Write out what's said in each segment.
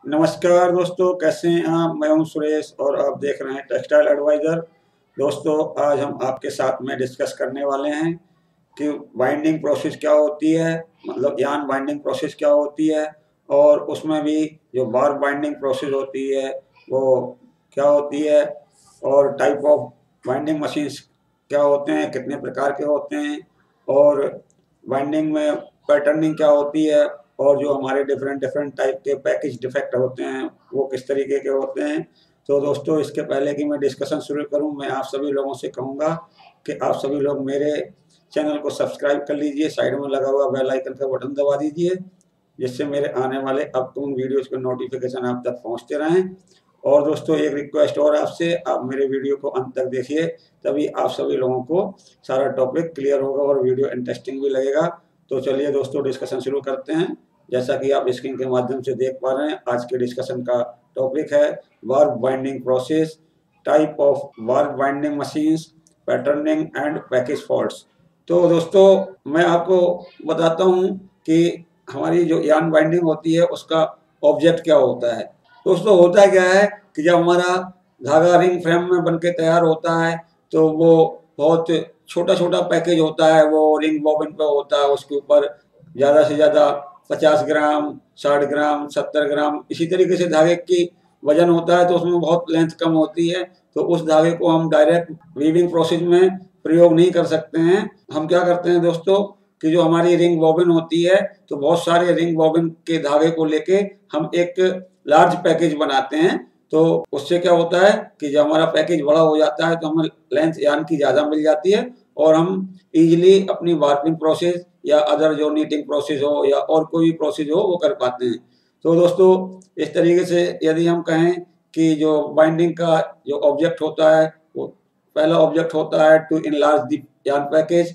नमस्कार दोस्तों, कैसे हैं आप। मैं हूं सुरेश और आप देख रहे हैं टेक्सटाइल एडवाइज़र। दोस्तों, आज हम आपके साथ में डिस्कस करने वाले हैं कि बाइंडिंग प्रोसेस क्या होती है, मतलब यार्न बाइंडिंग प्रोसेस क्या होती है, और उसमें भी जो बार बाइंडिंग प्रोसेस होती है वो क्या होती है, और टाइप ऑफ बाइंडिंग मशीन्स क्या होते हैं, कितने प्रकार के होते हैं, और बाइंडिंग में पैटर्निंग क्या होती है, और जो हमारे डिफरेंट डिफरेंट टाइप के पैकेज डिफेक्ट होते हैं वो किस तरीके के होते हैं। तो दोस्तों, इसके पहले कि मैं डिस्कशन शुरू करूं, मैं आप सभी लोगों से कहूंगा कि आप सभी लोग मेरे चैनल को सब्सक्राइब कर लीजिए, साइड में लगा हुआ बेल आइकन का बटन दबा दीजिए, जिससे मेरे आने वाले अपकमिंग वीडियोज़ के नोटिफिकेशन आप तक पहुँचते रहें। और दोस्तों, एक रिक्वेस्ट और आपसे, आप मेरे वीडियो को अंत तक देखिए, तभी आप सभी लोगों को सारा टॉपिक क्लियर होगा और वीडियो इंटरेस्टिंग भी लगेगा। तो चलिए दोस्तों, डिस्कशन शुरू करते हैं। जैसा कि आप स्क्रीन के माध्यम से देख पा रहे हैं, आज के डिस्कशन का टॉपिक है warp binding process, type of warp binding machines, patterning and package faults. तो दोस्तों, मैं आपको बताता हूं कि हमारी जो यार्न बाइंडिंग होती है उसका ऑब्जेक्ट क्या होता है। दोस्तों, होता क्या है कि जब हमारा धागा रिंग फ्रेम में बन के तैयार होता है तो वो बहुत छोटा छोटा पैकेज होता है, वो रिंग बॉबिन पे होता है। उसके ऊपर ज़्यादा से ज़्यादा 50 ग्राम, 60 ग्राम, 70 ग्राम इसी तरीके से धागे की वजन होता है, तो उसमें बहुत लेंथ कम होती है। तो उस धागे को हम डायरेक्ट वीविंग प्रोसेस में प्रयोग नहीं कर सकते हैं। हम क्या करते हैं दोस्तों कि जो हमारी रिंग बॉबिन होती है, तो बहुत सारे रिंग बॉबिन के धागे को लेके हम एक लार्ज पैकेज बनाते हैं। तो उससे क्या होता है कि जब हमारा पैकेज बड़ा हो जाता है तो हमें लेंथ यार्न की ज़्यादा मिल जाती है और हम इजीली अपनी वार्पिंग प्रोसेस या अदर जो नीटिंग प्रोसेस हो या और कोई भी प्रोसेस हो वो कर पाते हैं। तो दोस्तों, इस तरीके से यदि हम कहें कि जो बाइंडिंग का जो ऑब्जेक्ट होता है, वो पहला ऑब्जेक्ट होता है to enlarge the yarn package,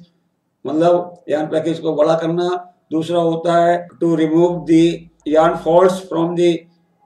मतलब यार्न पैकेज को बड़ा करना। दूसरा होता है to remove the yarn faults from the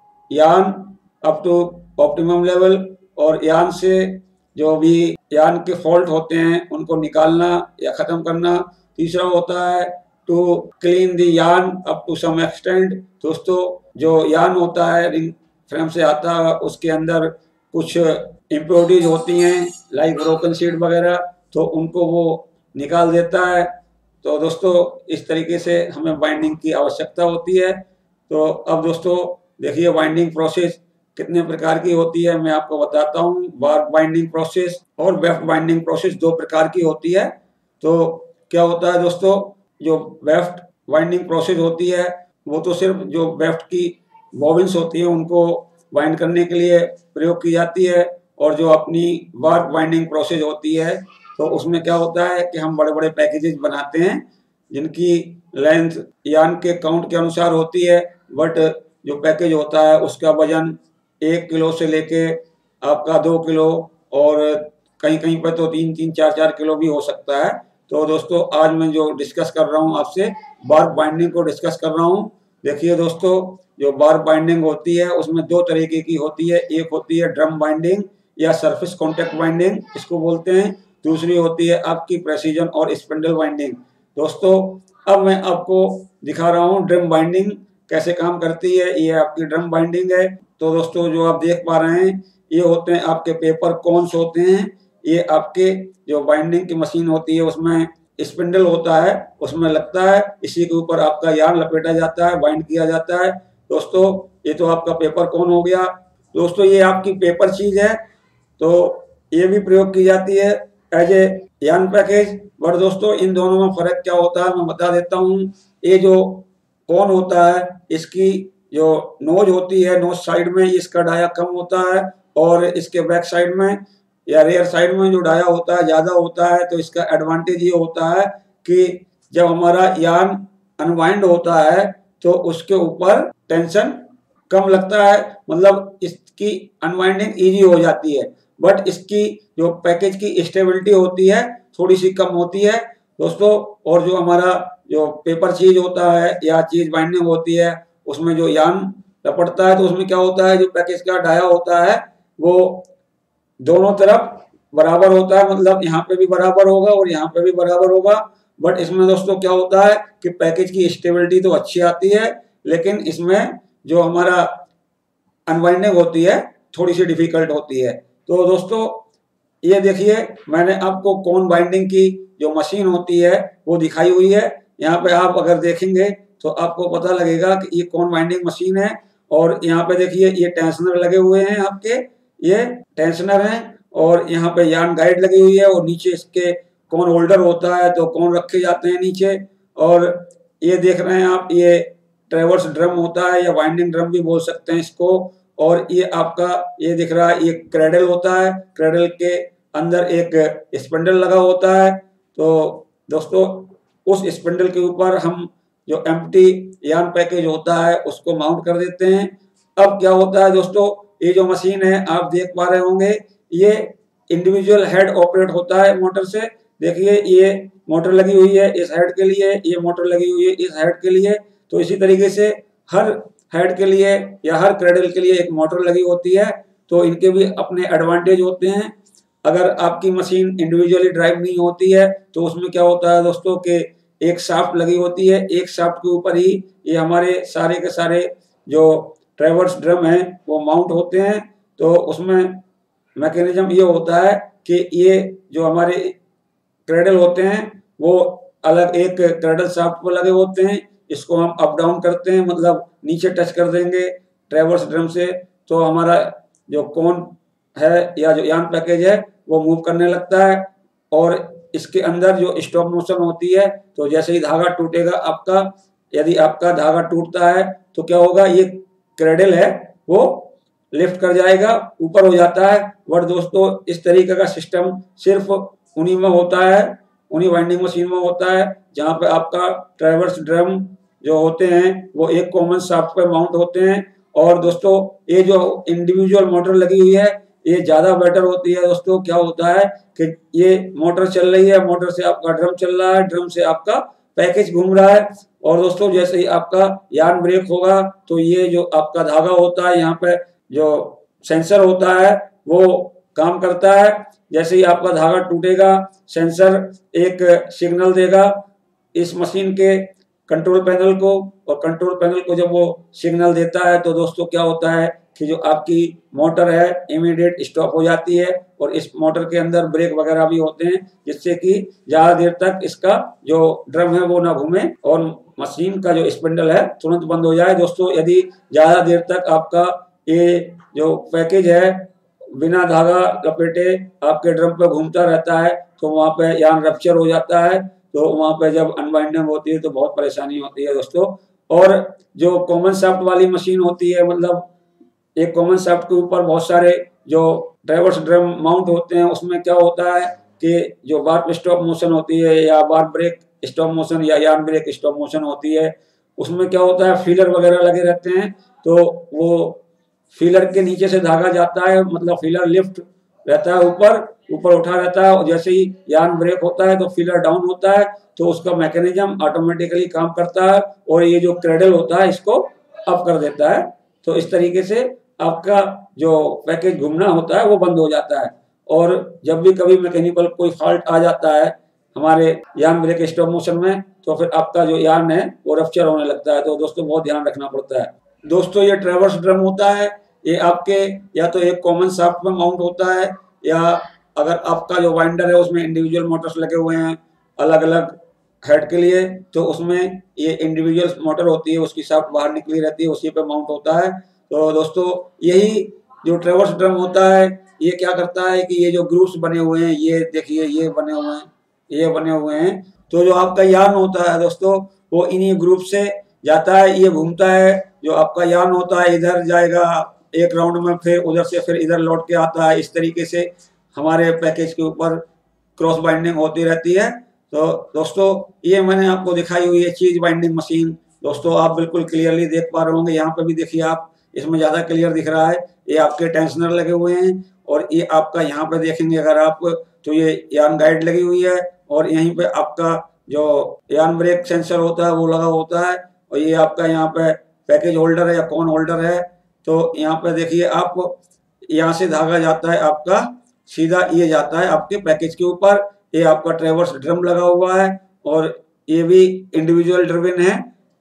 yarn up to optimum level, और यार्न से जो भी यार्न के फॉल्ट होते हैं उनको निकालना या ख़त्म करना। तीसरा होता है to clean the yarn up to some extent. दोस्तों, जो यार्न होता है रिंग फ्रेम से आता है उसके अंदर कुछ इम्प्योरिटीज होती हैं लाइक ब्रोकन सीड वगैरह, तो उनको वो निकाल देता है। तो दोस्तों, इस तरीके से हमें बाइंडिंग की आवश्यकता होती है। तो अब दोस्तों देखिए, बाइंडिंग प्रोसेस कितने प्रकार की होती है मैं आपको बताता हूँ। वार्प बाइंडिंग प्रोसेस और वेफ्ट बाइंडिंग प्रोसेस दो प्रकार की होती है। तो क्या होता है दोस्तों, जो वेफ्ट बाइंडिंग प्रोसेस होती है वो तो सिर्फ जो वेफ्ट की बॉबिन्स होती है उनको बाइंड करने के लिए प्रयोग की जाती है, और जो अपनी वार्प बाइंडिंग प्रोसेस होती है तो उसमें क्या होता है कि हम बड़े बड़े पैकेजेस बनाते हैं जिनकी लेंथ यार्न के काउंट के अनुसार होती है, बट जो पैकेज होता है उसका वजन 1 किलो से लेके आपका 2 किलो और कहीं कहीं पर तो 3-3, 4-4 किलो भी हो सकता है। तो दोस्तों, आज मैं जो डिस्कस कर रहा हूँ आपसे बार्प बाइंडिंग को डिस्कस कर रहा हूँ। देखिए दोस्तों, जो बार्प बाइंडिंग होती है उसमें दो तरीके की होती है। एक होती है ड्रम बाइंडिंग या सरफेस कॉन्टैक्ट बाइंडिंग इसको बोलते हैं। दूसरी होती है आपकी प्रेसिजन और स्पिंडल बाइंडिंग। दोस्तों, अब मैं आपको दिखा रहा हूँ ड्रम बाइंडिंग कैसे काम करती है। ये आपकी ड्रम बाइंडिंग है। तो दोस्तों, जो आप देख पा रहे हैं ये होते हैं आपके पेपर कॉन्स होते हैं। ये आपके जो बाइंडिंग की मशीन होती है उसमें स्पिंडल होता है, उसमें लगता है, इसी के ऊपर आपका यार्न लपेटा जाता है, बाइंड किया जाता है। दोस्तों, ये तो आपका पेपर कॉन हो गया। दोस्तों, ये आपकी पेपर चीज है, तो ये भी प्रयोग की जाती है as a yarn package. But दोस्तों, इन दोनों में फर्क क्या होता है मैं बता देता हूँ। ये जो कौन होता है इसकी जो नोज होती है, नोज साइड में इसका डाया कम होता है, और इसके बैक साइड में या रेयर साइड में जो डाया होता है ज़्यादा होता है। तो इसका एडवांटेज ये होता है कि जब हमारा यार्न अनवाइंड होता है तो उसके ऊपर टेंशन कम लगता है, मतलब इसकी अनवाइंडिंग ईजी हो जाती है। बट इसकी जो पैकेज की स्टेबिलिटी होती है थोड़ी सी कम होती है दोस्तों। और जो हमारा जो पेपर चीज होता है या चीज बाइंडिंग होती है उसमें जो यार्न लपटता है, तो उसमें क्या होता है, जो पैकेज का डाया होता है वो दोनों तरफ बराबर होता है, मतलब यहाँ पे भी बराबर होगा और यहाँ पे भी बराबर होगा। बट इसमें दोस्तों क्या होता है कि पैकेज की स्टेबिलिटी तो अच्छी आती है, लेकिन इसमें जो हमारा अनवाइंडिंग होती है थोड़ी सी डिफिकल्ट होती है। तो दोस्तों ये देखिए मैंने आपको कोन बाइंडिंग की जो मशीन होती है वो दिखाई हुई है। यहाँ पे आप अगर देखेंगे तो आपको पता लगेगा कि ये कोन बाइंडिंग मशीन है। और यहाँ पे देखिए ये टेंशनर लगे हुए हैं आपके, ये टेंशनर हैं। और यहाँ पे यार्न गाइड लगी हुई है और नीचे इसके कोन होल्डर होता है, तो कोन रखे जाते हैं नीचे। और ये देख रहे हैं आप, ये ट्रेवर्स ड्रम होता है या वाइंडिंग ड्रम भी बोल सकते हैं इसको। और ये आपका ये दिख रहा है, ये क्रेडल होता है, क्रेडल के अंदर एक स्पिंडल लगा होता है। तो दोस्तों उस स्पिंडल के ऊपर हम जो एम्प्टी यार्न पैकेज होता है उसको माउंट कर देते हैं। अब क्या होता है दोस्तों, ये जो मशीन है आप देख पा रहे होंगे, ये इंडिविजुअल हेड ऑपरेट होता है मोटर से। देखिए ये मोटर लगी हुई है इस हेड के लिए, ये मोटर लगी हुई है इस हेड के लिए। तो इसी तरीके से हर हेड के लिए या हर क्रेडल के लिए एक मोटर लगी होती है। तो इनके भी अपने एडवांटेज होते हैं। अगर आपकी मशीन इंडिविजुअली ड्राइव नहीं होती है तो उसमें क्या होता है दोस्तों कि एक शाफ्ट लगी होती है, एक शाफ्ट के ऊपर ही ये हमारे सारे के सारे जो ट्रेवर्स ड्रम हैं वो माउंट होते हैं। तो उसमें मैकेनिज्म ये होता है कि ये जो हमारे क्रेडल होते हैं वो अलग एक क्रेडल शाफ्ट पर लगे होते हैं। इसको हम अप डाउन करते हैं, मतलब नीचे टच कर देंगे ट्रेवर्स ड्रम से तो हमारा जो कोन है या जो यार्न पैकेज है वो मूव करने लगता है। और इसके अंदर जो स्टॉप मोशन होती है, तो जैसे ही धागा टूटेगा आपका, यदि आपका धागा टूटता है तो क्या होगा, ये क्रेडल है वो लिफ्ट कर जाएगा, ऊपर हो जाता है। बट दोस्तों इस तरीके का सिस्टम सिर्फ उन्हीं में होता है, उन्हीं वाइंडिंग मशीन में होता है जहाँ पे आपका ट्रेवर्स ड्रम जो होते हैं वो एक कॉमन शाफ्ट पे माउंट होते हैं। और दोस्तों ये जो इंडिविजुअल मोटर लगी हुई है ये ज्यादा बेटर होती है। दोस्तों क्या होता है कि ये मोटर चल रही है, मोटर से आपका ड्रम चल रहा है, ड्रम से आपका पैकेज घूम रहा है। और दोस्तों जैसे ही आपका यार्न ब्रेक होगा तो ये जो आपका धागा होता है, यहाँ पे जो सेंसर होता है वो काम करता है। जैसे ही आपका धागा टूटेगा सेंसर एक सिग्नल देगा इस मशीन के कंट्रोल पैनल को, और कंट्रोल पैनल को जब वो सिग्नल देता है तो दोस्तों क्या होता है कि जो आपकी मोटर है इमीडिएट स्टॉप हो जाती है। और इस मोटर के अंदर ब्रेक वगैरह भी होते हैं जिससे कि ज्यादा देर तक इसका जो ड्रम है वो ना घूमे और मशीन का जो स्पिंडल है तुरंत बंद हो जाए। दोस्तों यदि ज्यादा देर तक आपका ये जो पैकेज है बिना धागा लपेटे आपके ड्रम पे घूमता रहता है तो वहां पे यार्न रप्चर हो जाता है। तो वहां पे जब अनवाइंडिंग होती है तो बहुत परेशानी होती है दोस्तों। और जो कॉमन शाफ्ट वाली मशीन होती है, मतलब एक कॉमन शाफ्ट के ऊपर बहुत सारे जो ट्रेवर्स ड्रम माउंट होते हैं, उसमें क्या होता है कि जो वार्प स्टॉप मोशन होती है या वार्प ब्रेक स्टॉप मोशन या यार्न ब्रेक स्टॉप मोशन होती है, उसमें क्या होता है फीलर वगैरह लगे रहते हैं। तो वो फीलर के नीचे से धागा जाता है, मतलब फीलर लिफ्ट रहता है, ऊपर उठा रहता है। और जैसे ही यार्न ब्रेक होता है तो फीलर डाउन होता है तो उसका मैकेनिज्म ऑटोमेटिकली काम करता है और ये जो क्रेडल होता है इसको अप कर देता है। तो इस तरीके से आपका जो पैकेज घूमना होता है वो बंद हो जाता है। और जब भी कभी मैकेनिकल कोई फॉल्ट आ जाता है हमारे यार्न ब्रेक स्टॉप मोशन में तो फिर आपका जो यार्न है वो रप्चर होने लगता है। तो दोस्तों बहुत ध्यान रखना पड़ता है। दोस्तों ये ट्रेवर्स ड्रम होता है, ये आपके या तो एक कॉमन शाफ्ट में माउंट होता है या अगर आपका जो वाइंडर है उसमें इंडिविजुअल मोटर्स लगे हुए हैं अलग अलग हेड के लिए, तो उसमें ये इंडिविजुअल मोटर होती है, उसकी शाफ्ट बाहर निकली रहती है, उसी पे माउंट होता है। तो दोस्तों यही जो ट्रेवर्स ड्रम होता है ये क्या करता है कि ये जो ग्रूव्स बने हुए हैं, ये देखिए ये बने हुए हैं, ये बने हुए हैं। तो जो आपका यार्न होता है दोस्तों वो इन्हीं ग्रुप से जाता है, ये घूमता है। जो आपका यार्न होता है इधर जाएगा एक राउंड में, फिर उधर से फिर इधर लौट के आता है। इस तरीके से हमारे पैकेज के ऊपर क्रॉस बाइंडिंग होती रहती है। तो दोस्तों ये मैंने आपको दिखाई हुई है चीज बाइंडिंग मशीन। दोस्तों आप बिल्कुल क्लियरली देख पा रहे होंगे, यहाँ पे भी देखिए आप, इसमें ज्यादा क्लियर दिख रहा है। ये आपके टेंशनर लगे हुए हैं और ये आपका यहाँ पे देखेंगे अगर आप तो ये यार्न गाइड लगी हुई है और यहीं पे आपका जो यार्न ब्रेक सेंसर होता है वो लगा होता है। और ये आपका यहाँ पे पैकेज होल्डर है या कॉन होल्डर है। तो यहाँ पे देखिए आप, यहाँ से धागा जाता है आपका सीधा ये जाता है आपके पैकेज के ऊपर। ये आपका ट्रेवर्स ड्रम लगा हुआ है और ये भी इंडिविजुअल ड्रिवन है।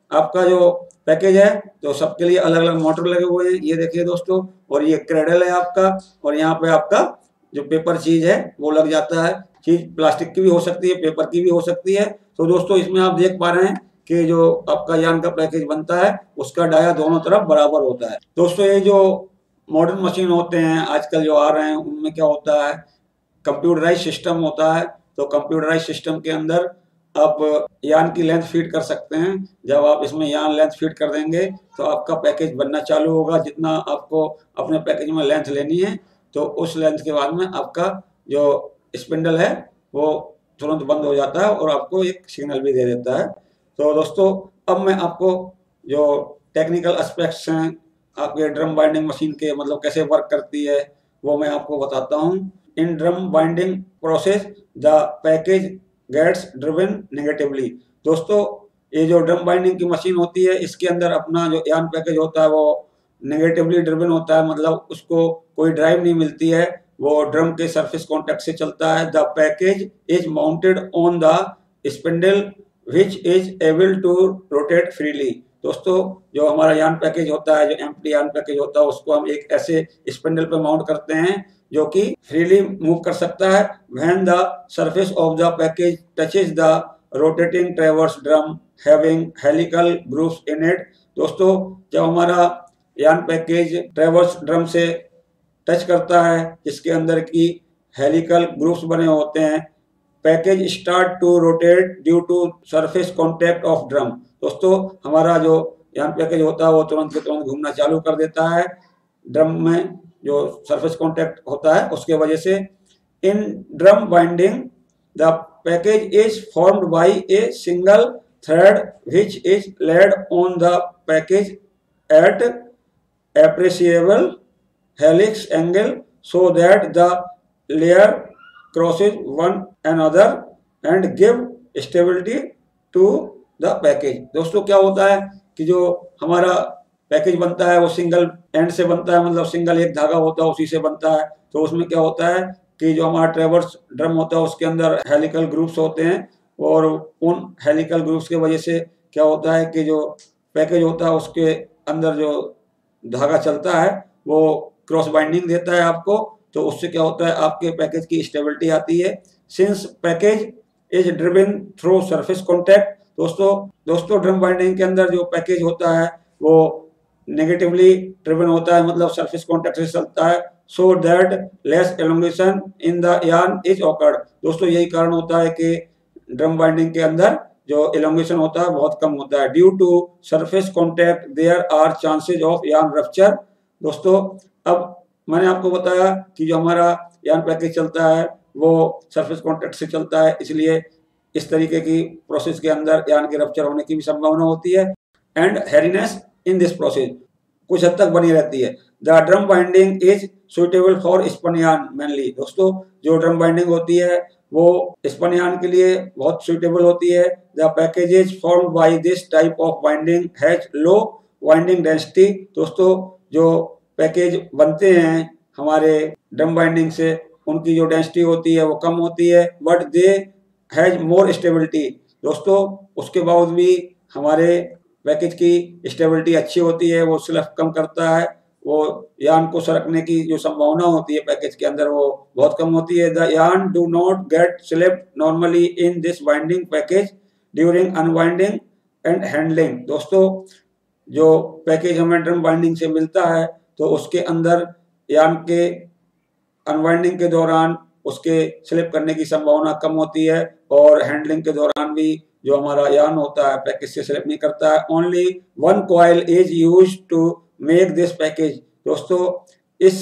आपका जो पैकेज है तो सबके लिए अलग अलग मोटर लगे हुए हैं, ये देखिए दोस्तों। और ये क्रेडल है आपका, और यहाँ पे आपका जो पेपर चीज है वो लग जाता है। चीज प्लास्टिक की भी हो सकती है, पेपर की भी हो सकती है। तो दोस्तों इसमें आप देख पा रहे हैं कि जो आपका यान का पैकेज बनता है उसका डाया दोनों तरफ बराबर होता है। दोस्तों ये जो मॉडर्न मशीन होते हैं आजकल जो आ रहे हैं उनमें क्या होता है, कंप्यूटराइज सिस्टम होता है। तो कंप्यूटराइज सिस्टम के अंदर आप यान की लेंथ फीड कर सकते हैं। जब आप इसमें यान लेंथ फीड कर देंगे तो आपका पैकेज बनना चालू होगा। जितना आपको अपने पैकेज में लेंथ लेनी है तो उस लेंथ के बाद में आपका जो स्पिंडल है वो तुरंत बंद हो जाता है और आपको एक सिग्नल भी दे देता है। तो दोस्तों अब मैं आपको जो टेक्निकल एस्पेक्ट्स हैं आपके ड्रम बाइंडिंग मशीन के, मतलब कैसे वर्क करती है, वो मैं आपको बताता हूँ। In drum binding process the package gets driven negatively. दोस्तों ये जो ड्रम बाइंडिंग की मशीन होती है इसके अंदर अपना जो यान पैकेज होता है वो नेगेटिवली ड्रिवन होता है, मतलब उसको कोई ड्राइव नहीं मिलती है, वो ड्रम के सरफेस कॉन्टैक्ट से चलता है। The package is mounted on the spindle which is able to rotate freely. दोस्तों जो हमारा यान पैकेज होता है, जो एम्प्टी यान पैकेज होता है, उसको हम एक ऐसे स्पिंडल पे माउंट करते हैं जो कि फ्रीली मूव कर सकता है। When the surface of the package touches the rotating traverse drum having helical grooves in it. दोस्तों जब हमारा यान पैकेज ट्रैवर्स ड्रम से टच करता है जिसके अंदर की हेलिकल ग्रूव्स बने होते हैं, package start to rotate due to surface contact of drum. दोस्तों हमारा जो यान पैकेज होता है वो तुरंत के तुरंत घूमना चालू कर देता है ड्रम में जो सरफेस कॉन्टैक्ट होता है उसके वजह से। In drum binding the package is formed by a single thread which is laid on the package at appreciable helix angle so that the layer crosses one another and give stability to the package। दोस्तों क्या होता है कि जो हमारा package बनता है वो सिंगल एंड से बनता है, मतलब सिंगल एक धागा होता है उसी से बनता है। तो उसमें क्या होता है कि जो हमारा ट्रैवर्स ड्रम होता है उसके अंदर हेलिकल ग्रूव्स होते हैं, और उन हेलिकल ग्रूव्स की वजह से क्या होता है कि जो पैकेज होता है उसके अंदर जो धागा चलता है वो क्रॉस बाइंडिंग देता है आपको। तो उससे क्या होता है आपके पैकेज की स्टेबिलिटी आती है। Since package is driven through surface contact. दोस्तों ड्रम बाइंडिंग के अंदर जो पैकेज होता है वो नेगेटिवली ड्रिवन होता है, मतलब सरफेस कॉन्टैक्ट से चलता है। So that less elongation in the yarn is occurred. दोस्तों यही कारण होता है कि ड्रम बाइंडिंग के अंदर जो एलोंगेशन होता है बहुत कम होता है। Due to surface contact there are chances of yarn rupture. दोस्तों अब मैंने आपको बताया कि जो हमारा यान पैकेज चलता है वो सरफेस कॉन्टैक्ट से चलता है, इसलिए इस तरीके की प्रोसेस के अंदर यान के रप्चर होने की भी संभावना होती है। And hairiness in this process कुछ हद तक बनी रहती है। The drum binding is suitable for spun yarn mainly. दोस्तों जो ड्रम बाइंडिंग होती है वो स्पन यान के लिए बहुत सुइटेबल होती है। The packages formed by this type of binding has low binding density. दोस्तों जो पैकेज बनते हैं हमारे ड्रम बाइंडिंग से उनकी जो डेंसिटी होती है वो कम होती है, but they has more stability. दोस्तों उसके बावजूद भी हमारे पैकेज की स्टेबिलिटी अच्छी होती है, वो स्लिप कम करता है, वो यान को सरकने की जो संभावना होती है पैकेज के अंदर वो बहुत कम होती है। The yarn do not get slip normally in this binding package during unbinding and handling. दोस्तों जो पैकेज हमें ड्रम बाइंडिंग से मिलता है तो उसके अंदर यान के अनबाइंडिंग के दौरान उसके स्लिप करने की संभावना कम होती है, और हैंडलिंग के दौरान भी जो हमारा यान होता है पैकेज से स्लिप नहीं करता है। Only one coil is used to make this package. दोस्तों इस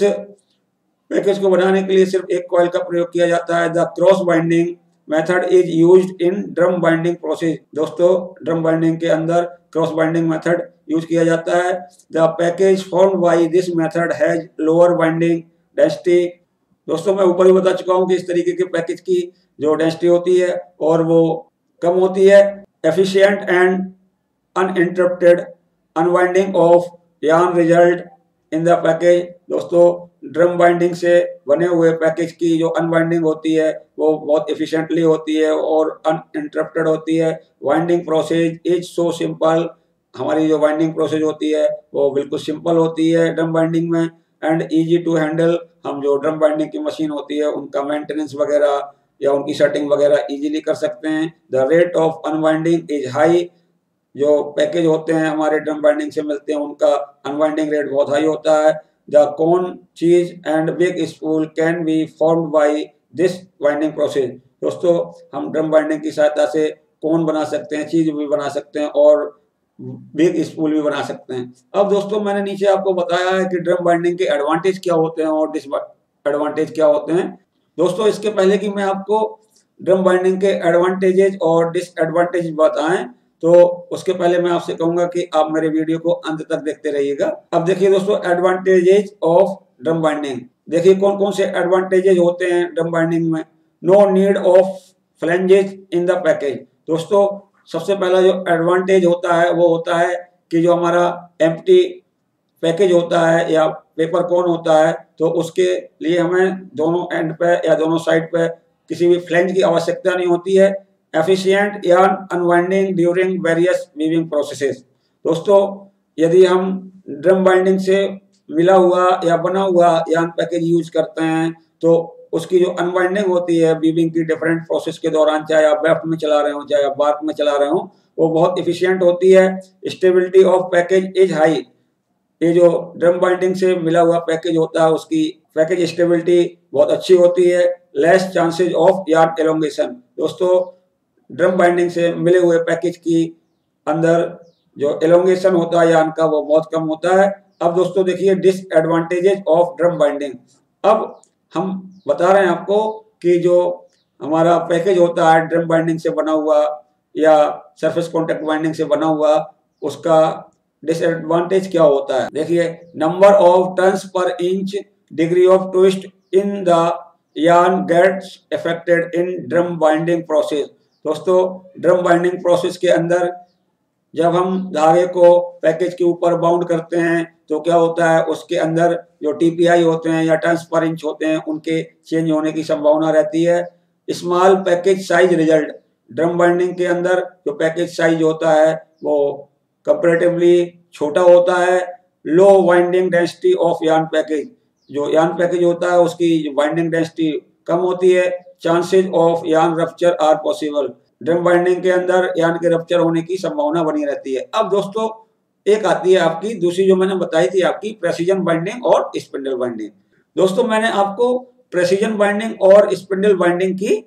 पैकेज को बनाने के लिए सिर्फ एक कॉइल का प्रयोग किया जाता है। The cross binding method is used in drum binding process. दोस्तों ड्रम बाइंडिंग के अंदर क्रॉस बाइंडिंग मेथड यूज किया जाता है। The package formed by this method has lower binding density. दोस्तों मैं ऊपर ही बता चुका हूं कि इस तरीके के पैकेज की जो डेंसिटी होती है और वो कम होती है। Efficient and uninterrupted unwinding of yarn result in the package. दोस्तों ड्रम बाइंडिंग से बने हुए पैकेज की जो अनवाइंडिंग होती है वो बहुत एफिशिएंटली होती है और अनइंटरप्टेड होती है। Winding process is so simple हमारी जो वाइंडिंग प्रोसेस होती है वो बिल्कुल सिंपल होती है ड्रम बाइंडिंग में, एंड इजी टू हैंडल। हम जो ड्रम बाइंडिंग की मशीन होती है उनका मेंटेनेंस वगैरह या उनकी सेटिंग वगैरह इजीली कर सकते हैं। The rate of unwinding is high. जो पैकेज होते हैं हमारे ड्रम बाइंडिंग से मिलते हैं उनका अनवाइंडिंग रेट बहुत हाई होता है। The cone cheese and big spool can be formed by this winding process. दोस्तों हम ड्रम बाइंडिंग की सहायता से कोन बना सकते हैं, चीज भी बना सकते हैं और बिग स्पूल भी बना सकते हैं। अब दोस्तों मैंने नीचे आपको बताया है कि ड्रम बाइंडिंग के एडवांटेज क्या होते हैं और डिसएडवांटेज क्या होते हैं। दोस्तों इसके पहले कि मैं आपको ड्रम बाइंडिंग के एडवांटेजेस और डिसएडवांटेज बताएं तो उसके पहले मैं आपसे कहूंगा कि आप मेरे वीडियो को अंत तक देखते रहिएगा। अब देखिए दोस्तों एडवांटेजेस ऑफ ड्रम बाइंडिंग। देखिए कौन कौन से एडवांटेजेस होते हैं ड्रम बाइंडिंग में। No need of flanges in the package. दोस्तों सबसे पहला जो एडवांटेज होता है वो होता है कि जो हमारा एम्प्टी पैकेज होता है या पेपर कोन होता है तो उसके लिए हमें दोनों एंड पे या दोनों साइड पे किसी भी फ्लैंज की आवश्यकता नहीं होती है। Efficient yarn unwinding during various weaving processes. दोस्तों यदि हम ड्रम बाइंडिंग से मिला हुआ या बना हुआ यार्न पैकेज यूज करते हैं तो उसकी जो अनवाइंडिंग होती है वीविंग की डिफरेंट प्रोसेस के दौरान, चाहे आप वेफ्ट में चला रहे हो चाहे आप बार्क में चला रहे हो, वो बहुत इफिशियंट होती है। Stability of package is high. ये जो ड्रम बाइंडिंग से मिला हुआ पैकेज होता है उसकी पैकेज स्टेबिलिटी बहुत अच्छी होती है। Less chances of yarn elongation. दोस्तों ड्रम बाइंडिंग से मिले हुए पैकेज की अंदर जो एलोंगेशन होता है यार्न का वो बहुत कम होता है। अब दोस्तों देखिए डिसएडवांटेजेस ऑफ ड्रम बाइंडिंग। अब हम बता रहे हैं आपको कि जो हमारा पैकेज होता है ड्रम बाइंडिंग से बना हुआ या सरफेस कॉन्टैक्ट बाइंडिंग से बना हुआ उसका डिसएडवांटेज क्या होता है। देखिए number of turns per inch, degree of twist in the yarn gets affected in drum binding process. दोस्तों ड्रम बाइंडिंग प्रोसेस के अंदर जब हम धागे को पैकेज के ऊपर बाउंड करते हैं तो क्या होता है उसके अंदर जो टीपीआई होते हैं या टर्न्स पर इंच होते हैं उनके चेंज होने की संभावना रहती है। Small package size result. Drum binding के अंदर जो पैकेज साइज होता है वो कंपैरेटिवली छोटा होता है। Low winding density of yarn package. जो यार्न पैकेज होता है उसकी वाइंडिंग डेंसिटी कम होती है। Chances of yarn rupture are possible. Drum binding के अंदर यार्न के रप्चर होने की संभावना बनी रहती है। अब दोस्तों एक आती है आपकी दूसरी जो मैंने बताई थी आपकी प्रेसिजन बाइंडिंग और स्पिंडल बाइंडिंग। दोस्तों मैंने आपको प्रेसिजन बाइंडिंग और स्पिंडल बाइंडिंग की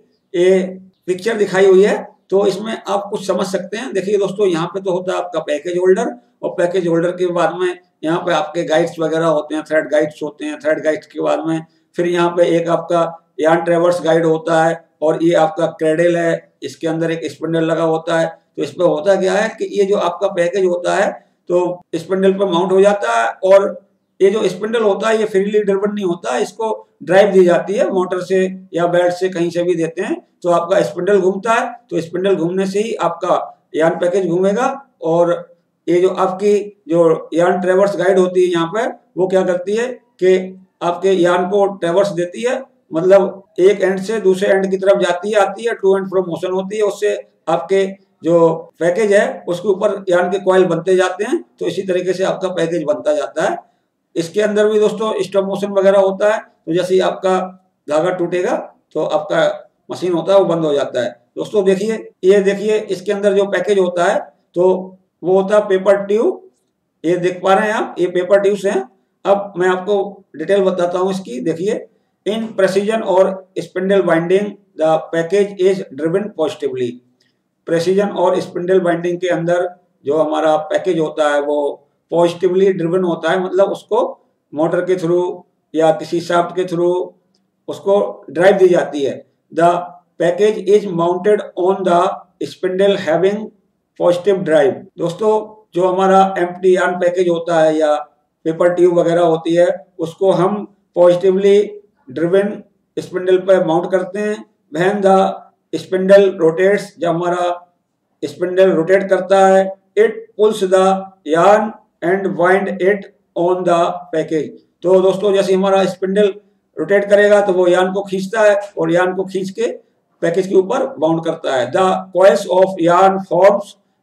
पिक्चर दिखाई हुई है तो इसमें आप कुछ समझ सकते हैं। देखिए दोस्तों यहाँ पे तो होता है आपका पैकेज होल्डर और पैकेज होल्डर के बाद में यहाँ पे आपके गाइड्स वगैरह होते हैं, थ्रेड गाइड्स होते हैं। थ्रेड गाइड्स के बाद में फिर यहाँ पे एक आपका यार्न ट्रेवर्स गाइड होता है और ये आपका क्रेडल है। इसके अंदर एक स्पिंडल लगा होता है। तो इसमें होता क्या है कि ये जो आपका पैकेज होता है तो स्पिंडल पर माउंट हो जाता है और ये जो स्पिंडल होता है ये फ्रीली ड्रिवन नहीं होता, इसको ड्राइव दी जाती है मोटर से या बेल्ट से, कहीं से भी देते हैं तो आपका स्पिंडल घूमता है। तो स्पिंडल घूमने से ही आपका यार्न पैकेज घूमेगा और ये जो आपकी जो यार्न ट्रेवर्स गाइड होती है यहाँ पर वो क्या करती है कि आपके यार्न को ट्रेवर्स देती है, मतलब एक एंड से दूसरे एंड की तरफ जाती है आती है, टू एंड फ्रो मोशन होती है। उससे आपके जो पैकेज है उसके ऊपर यार्न के कॉइल बनते जाते हैं। तो इसी तरीके से आपका पैकेज बनता जाता है। इसके अंदर भी दोस्तों स्टॉप मोशन वगैरह होता है। तो जैसे ही आपका धागा टूटेगा तो आपका मशीन होता है वो बंद हो जाता है। दोस्तों देखिए ये देखिए इसके अंदर जो पैकेज होता है तो वो होता है पेपर ट्यूब। ये देख पा रहे हैं आप, ये पेपर ट्यूब्स हैं। अब मैं आपको डिटेल बताता हूँ इसकी। देखिए इन प्रेसिजन और spindle binding the package is driven positively. Precision और स्पिंडल बाइंडिंग के अंदर जो हमारा पैकेज होता है वो पॉजिटिवली ड्रिवन होता है, मतलब उसको मोटर के थ्रू या किसी शाफ्ट के थ्रू उसको ड्राइव दी जाती है। The package is mounted on the spindle having positive drive. दोस्तों जो हमारा एम्प्टी यार्न पैकेज होता है या पेपर ट्यूब वगैरह होती है उसको हम पॉजिटिवली ड्रिवन स्पिंडल पर माउंट करते हैं। व्हेन द स्पिंडल रोटेट्स, जब हमारा स्पिंडल रोटेट करता है, it pulls the yarn and wind it on the package. तो दोस्तों जैसे हमारा स्पिंडल रोटेट करेगा तो वो यार्न को खींचता है और यार्न को खींच के पैकेज के ऊपर बाउंड करता है। The coils of yarn forms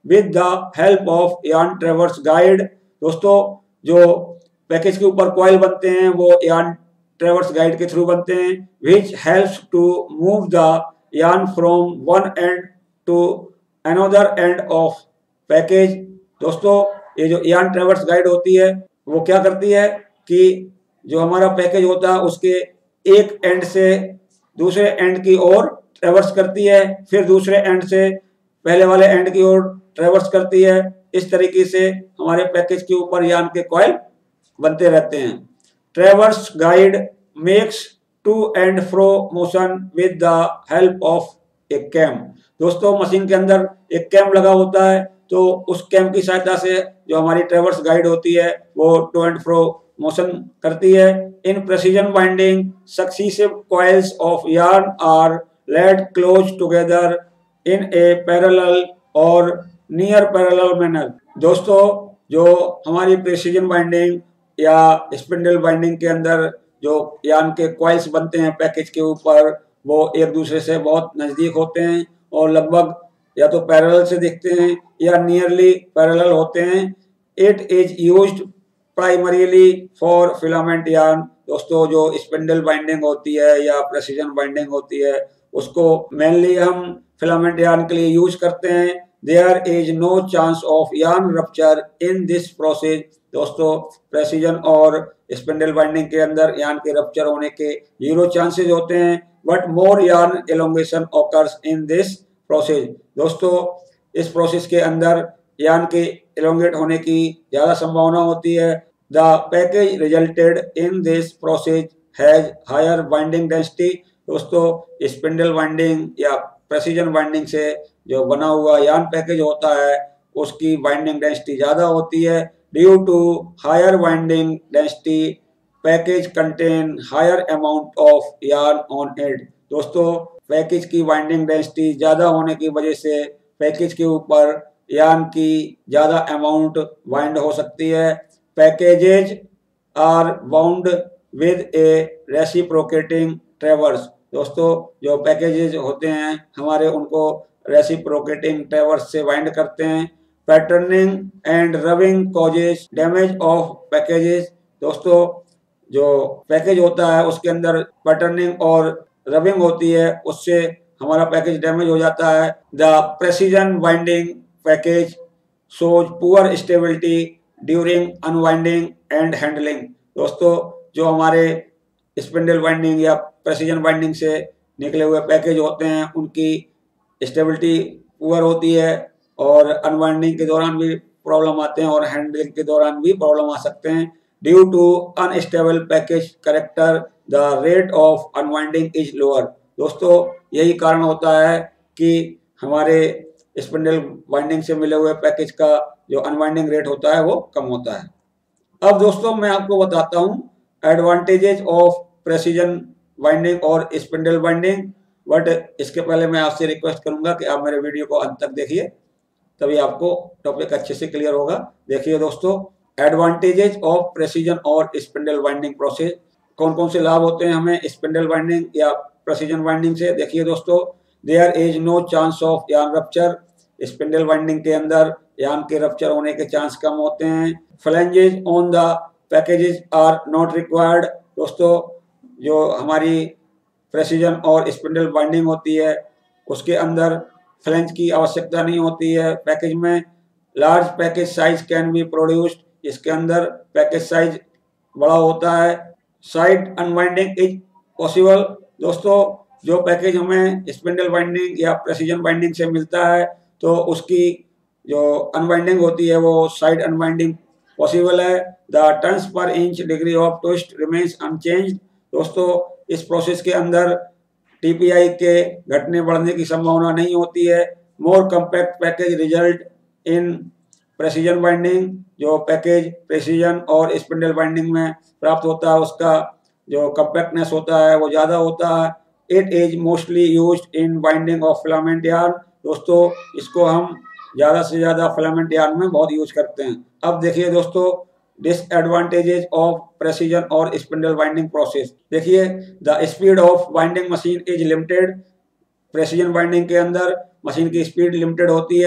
with the help of yarn traverse guide. दोस्तों जो पैकेज के ऊपर कॉइल बनते हैं वो यार्न ट्रैवर्स गाइड के थ्रू बनते हैं, which helps to move the yarn from one end to another end of package. दोस्तों ये जो यार्न ट्रैवर्स गाइड होती है वो क्या करती है कि जो हमारा पैकेज होता है उसके एक एंड से दूसरे एंड की ओर ट्रैवर्स करती है, फिर दूसरे एंड से पहले वाले एंड की ओर ट्रैवर्स करती है। इस तरीके से हमारे पैकेज के ऊपर यार्न के कॉइल बनते रहते हैं। Traverse guide makes to and fro motion with the help of a cam. दोस्तों मशीन के अंदर एक कैम लगा होता है, तो उस कैम की सहायता से जो हमारी ट्रैवर्स गाइड होती है वो टू एंड फ्रो मोशन करती है। In precision binding successive coils of yarn are laid close together in a parallel और नियर पैरेलल मैनर। दोस्तों जो हमारी प्रेसिजन बाइंडिंग या स्पिंडल बाइंडिंग के अंदर जो यार्न के कॉइल्स बनते हैं पैकेज के ऊपर वो एक दूसरे से बहुत नज़दीक होते हैं और लगभग या तो पैरेलल से दिखते हैं या नियरली पैरेलल होते हैं। It is used primarily for filament yarn. दोस्तों जो स्पिंडल बाइंडिंग होती है या प्रेसिजन बाइंडिंग होती है उसको मेनली हम फिलामेंट यार्न के लिए यूज करते हैं। There is no chance of yarn rupture in this process. दोस्तों प्रेसिजन और स्पिंडल बाइंडिंग के अंदर यार्न के रप्चर होने के 0 चांसेस होते हैं, but more yarn elongation occurs in this process. दोस्तों इस प्रोसेस के अंदर यार्न के एलोंगेट होने की ज़्यादा संभावना होती है। The package resulted in this process has higher binding density. दोस्तों स्पिंडल बाइंडिंग या प्रेसिजन बाइंडिंग से जो बना हुआ यार्न पैकेज होता है उसकी बाइंडिंग डेंसिटी ज़्यादा होती है। Due to higher binding density package contain higher amount of yarn on it. दोस्तों पैकेज की बाइंडिंग डेंसिटी ज़्यादा होने की वजह से पैकेज के ऊपर यार्न की ज़्यादा अमाउंट बाइंड हो सकती है। Packages are bound with a reciprocating traverse. दोस्तों जो पैकेजेज होते हैं हमारे उनको रेसिप्रोकेटिंग ट्रैवर्स से बाइंड करते हैं। Patterning and rubbing causes damage of packages. दोस्तों जो पैकेज होता है उसके अंदर पैटर्निंग और रबिंग होती है, उससे हमारा पैकेज डैमेज हो जाता है। The precision binding package shows poor stability during unwinding and handling. दोस्तों जो हमारे स्पिंडल बाइंडिंग या प्रेसिजन बाइंडिंग से निकले हुए पैकेज होते हैं उनकी स्टेबिलिटी पुअर होती है और अनवाइंडिंग के दौरान भी प्रॉब्लम आते हैं और हैंडलिंग के दौरान भी प्रॉब्लम आ सकते हैं। Due to unstable package character the rate of unwinding is lower. दोस्तों यही कारण होता है कि हमारे स्पिंडल बाइंडिंग से मिले हुए पैकेज का जो अनवाइंडिंग रेट होता है वो कम होता है। अब दोस्तों मैं आपको बताता हूँ एडवांटेजेस ऑफ प्रेसिजन बाइंडिंग और स्पिंडल बाइंडिंग, बट इसके पहले मैं आपसे रिक्वेस्ट करूंगा कि आप मेरे वीडियो को अंत तक देखिए, तभी आपको टॉपिक अच्छे से क्लियर होगा। देखिए दोस्तों एडवांटेजेस ऑफ प्रेसिजन और स्पिंडल बाइंडिंग प्रोसेस, कौन कौन से लाभ होते हैं हमें स्पिंडल बाइंडिंग या प्रेसिजन बाइंडिंग से। देखिए दोस्तों there is no chance of yarn rupture. Spindle binding के अंदर यार्न के रप्चर होने के चांस कम होते हैं। Flanges on the packages are not required. दोस्तों जो हमारी प्रेसिजन और स्पिंडल बाइंडिंग होती है उसके अंदर फ्लैंज की आवश्यकता नहीं होती है पैकेज में। Large package size can be produced. इसके अंदर पैकेज साइज बड़ा होता है। Side unwinding is possible. दोस्तों जो पैकेज हमें स्पिंडल बाइंडिंग या प्रेसिजन बाइंडिंग से मिलता है तो उसकी जो अनवाइंडिंग होती है वो साइड अनवाइंडिंग पॉसिबल है। The turns per inch degree of twist remains unchanged. दोस्तों इस प्रोसेस के अंदर टीपीआई के घटने बढ़ने की संभावना नहीं होती है। More compact package result in precision binding. जो पैकेज प्रेसिजन और स्पिंडल बाइंडिंग में प्राप्त होता है उसका जो कम्पैक्टनेस होता है वो ज़्यादा होता है। It is mostly used in binding of filament yarn. दोस्तों इसको हम ज़्यादा से ज़्यादा फिलामेंट यार्न में बहुत यूज करते हैं। अब देखिए दोस्तों डिसएडवांटेजेस ऑफ प्रेसिजन और स्पिंडल बाइंडिंग प्रोसेस। देखिए the speed of binding machine is limited. Precision binding के अंदर मशीन की स्पीड लिमिटेड होती है।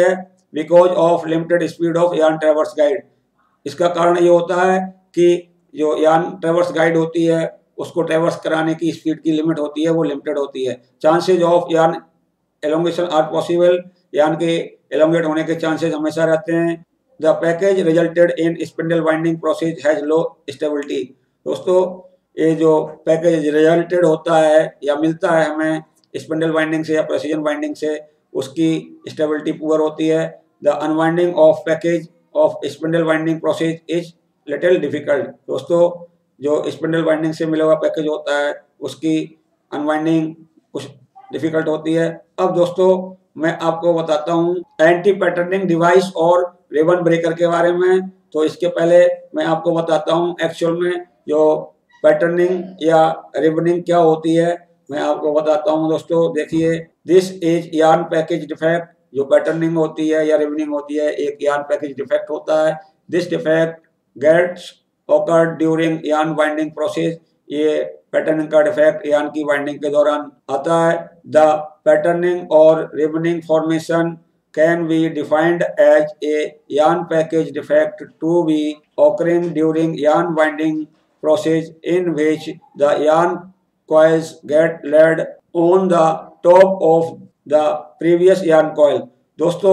Because of limited speed of yarn traverse guide. इसका कारण ये होता है कि जो यार्न ट्रैवर्स गाइड होती है उसको ट्रैवर्स कराने की स्पीड की लिमिट होती है, वो लिमिटेड होती है। Chances of yarn elongation are possible, yarn के एलोंगेट होने के चांसेस हमेशा रहते हैं। The package resulted in spindle winding process has low stability. दोस्तों ये जो पैकेज रिजल्टेड होता है या मिलता है हमें स्पिंडल वाइंडिंग से या प्रेसिजन वाइंडिंग से, उसकी स्टेबिलिटी पुअर होती है। The unwinding of package of spindle winding process is little difficult. दोस्तों जो स्पिंडल वाइंडिंग से मिला हुआ पैकेज होता है उसकी अनवाइंडिंग कुछ डिफिकल्ट होती है। अब दोस्तों मैं आपको बताता हूँ एंटी पैटर्निंग डिवाइस और रिबन ब्रेकर के बारे में। तो इसके पहले मैं आपको बताता हूँ एक्चुअल में जो पैटर्निंग या रिबनिंग क्या होती है, मैं आपको बताता हूँ। दोस्तों देखिए, this is yarn package defect. जो पैटर्निंग होती है या रिबनिंग होती है एक यार्न पैकेज डिफेक्ट होता है। This defect gets occurred during yarn winding process. ये पैटर्निंग का डिफेक्ट यार्न की वाइंडिंग के दौरान आता है। द पैटर्निंग और ribboning formation can be defined as a yarn package defect to be occurring during yarn winding process in which the yarn coils get laid on the top of the previous yarn coil। दोस्तों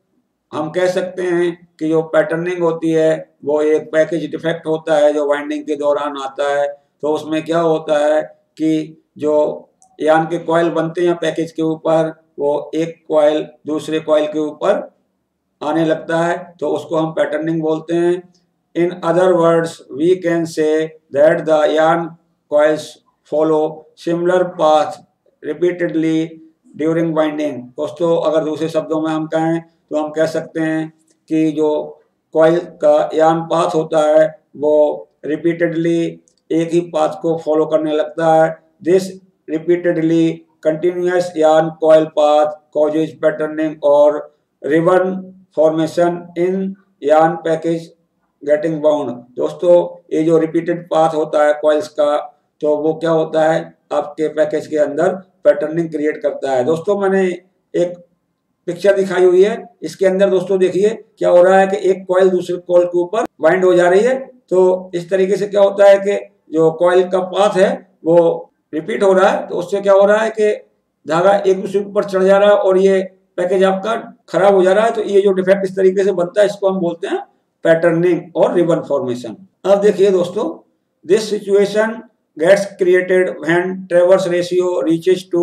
हम कह सकते हैं कि जो patterning होती है वो एक पैकेज डिफेक्ट होता है जो वाइंडिंग के दौरान आता है। तो उसमें क्या होता है कि जो यार्न के कॉइल बनते हैं पैकेज के ऊपर, वो एक कॉइल दूसरे कॉइल के ऊपर आने लगता है, तो उसको हम पैटर्निंग बोलते हैं। In other words we can say that the yarn coils follow similar path repeatedly during winding. दोस्तों अगर दूसरे शब्दों में हम कहें तो हम कह सकते हैं कि जो कॉइल का यार्न पाथ होता है वो रिपीटेडली एक ही पाथ को फॉलो करने लगता है। This repeatedly continuous yarn coil path causes patterning or ribbon formation in yarn package getting wound। दोस्तों ये जो रिपीटेड पाथ होता है कॉइल्स का, तो वो क्या होता है आपके पैकेज के अंदर पैटर्निंग क्रिएट करता है। दोस्तों मैंने एक पिक्चर दिखाई हुई है, इसके अंदर दोस्तों देखिए क्या हो रहा है कि एक कॉइल दूसरे कॉइल के ऊपर वाइंड हो जा रही है। तो इस तरीके से क्या होता है कि जो कॉइल का पाथ है वो रिपीट हो रहा है, तो उससे क्या हो रहा है कि धागा एक दूसरे के ऊपर चढ़ जा रहा है और ये पैकेज आपका खराब हो जा रहा है। तो ये जो डिफेक्ट इस तरीके से बनता है इसको हम बोलते हैं पैटर्निंग और रिबन फॉर्मेशन। अब देखिए दोस्तों, this situation gets created when traverse ratio reaches to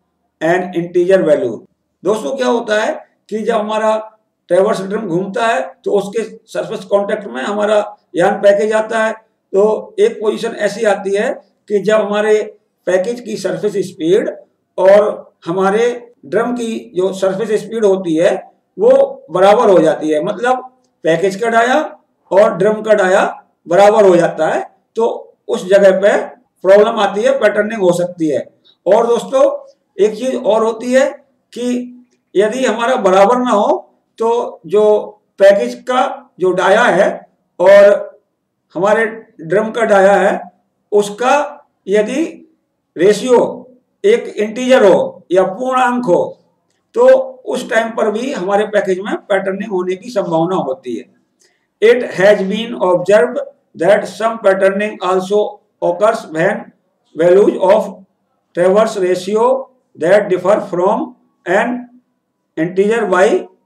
an integer value. दोस्तों क्या होता है कि जब हमारा ट्रैवर्स ड्रम घूमता है तो उसके सरफेस कांटेक्ट में हमारा यार्न पैकेज आता है। तो एक पोजीशन ऐसी आती है कि जब हमारे पैकेज की सरफेस स्पीड और हमारे ड्रम की जो सरफेस स्पीड होती है वो बराबर हो जाती है, मतलब पैकेज का डाया और ड्रम का डाया बराबर हो जाता है। तो उस जगह पे प्रॉब्लम आती है, पैटर्निंग हो सकती है। और दोस्तों एक चीज और होती है कि यदि हमारा बराबर ना हो तो जो पैकेज का जो डाया है और हमारे ड्रम का डाया है उसका यदि रेशियो एक इंटीजर हो या पूर्णांक हो तो उस टाइम पर भी हमारे पैकेज में पैटर्निंग होने की संभावना होती है। It has been observed that some patterning also occurs when values of traverse ratio that differ from an integer by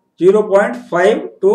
0.5 to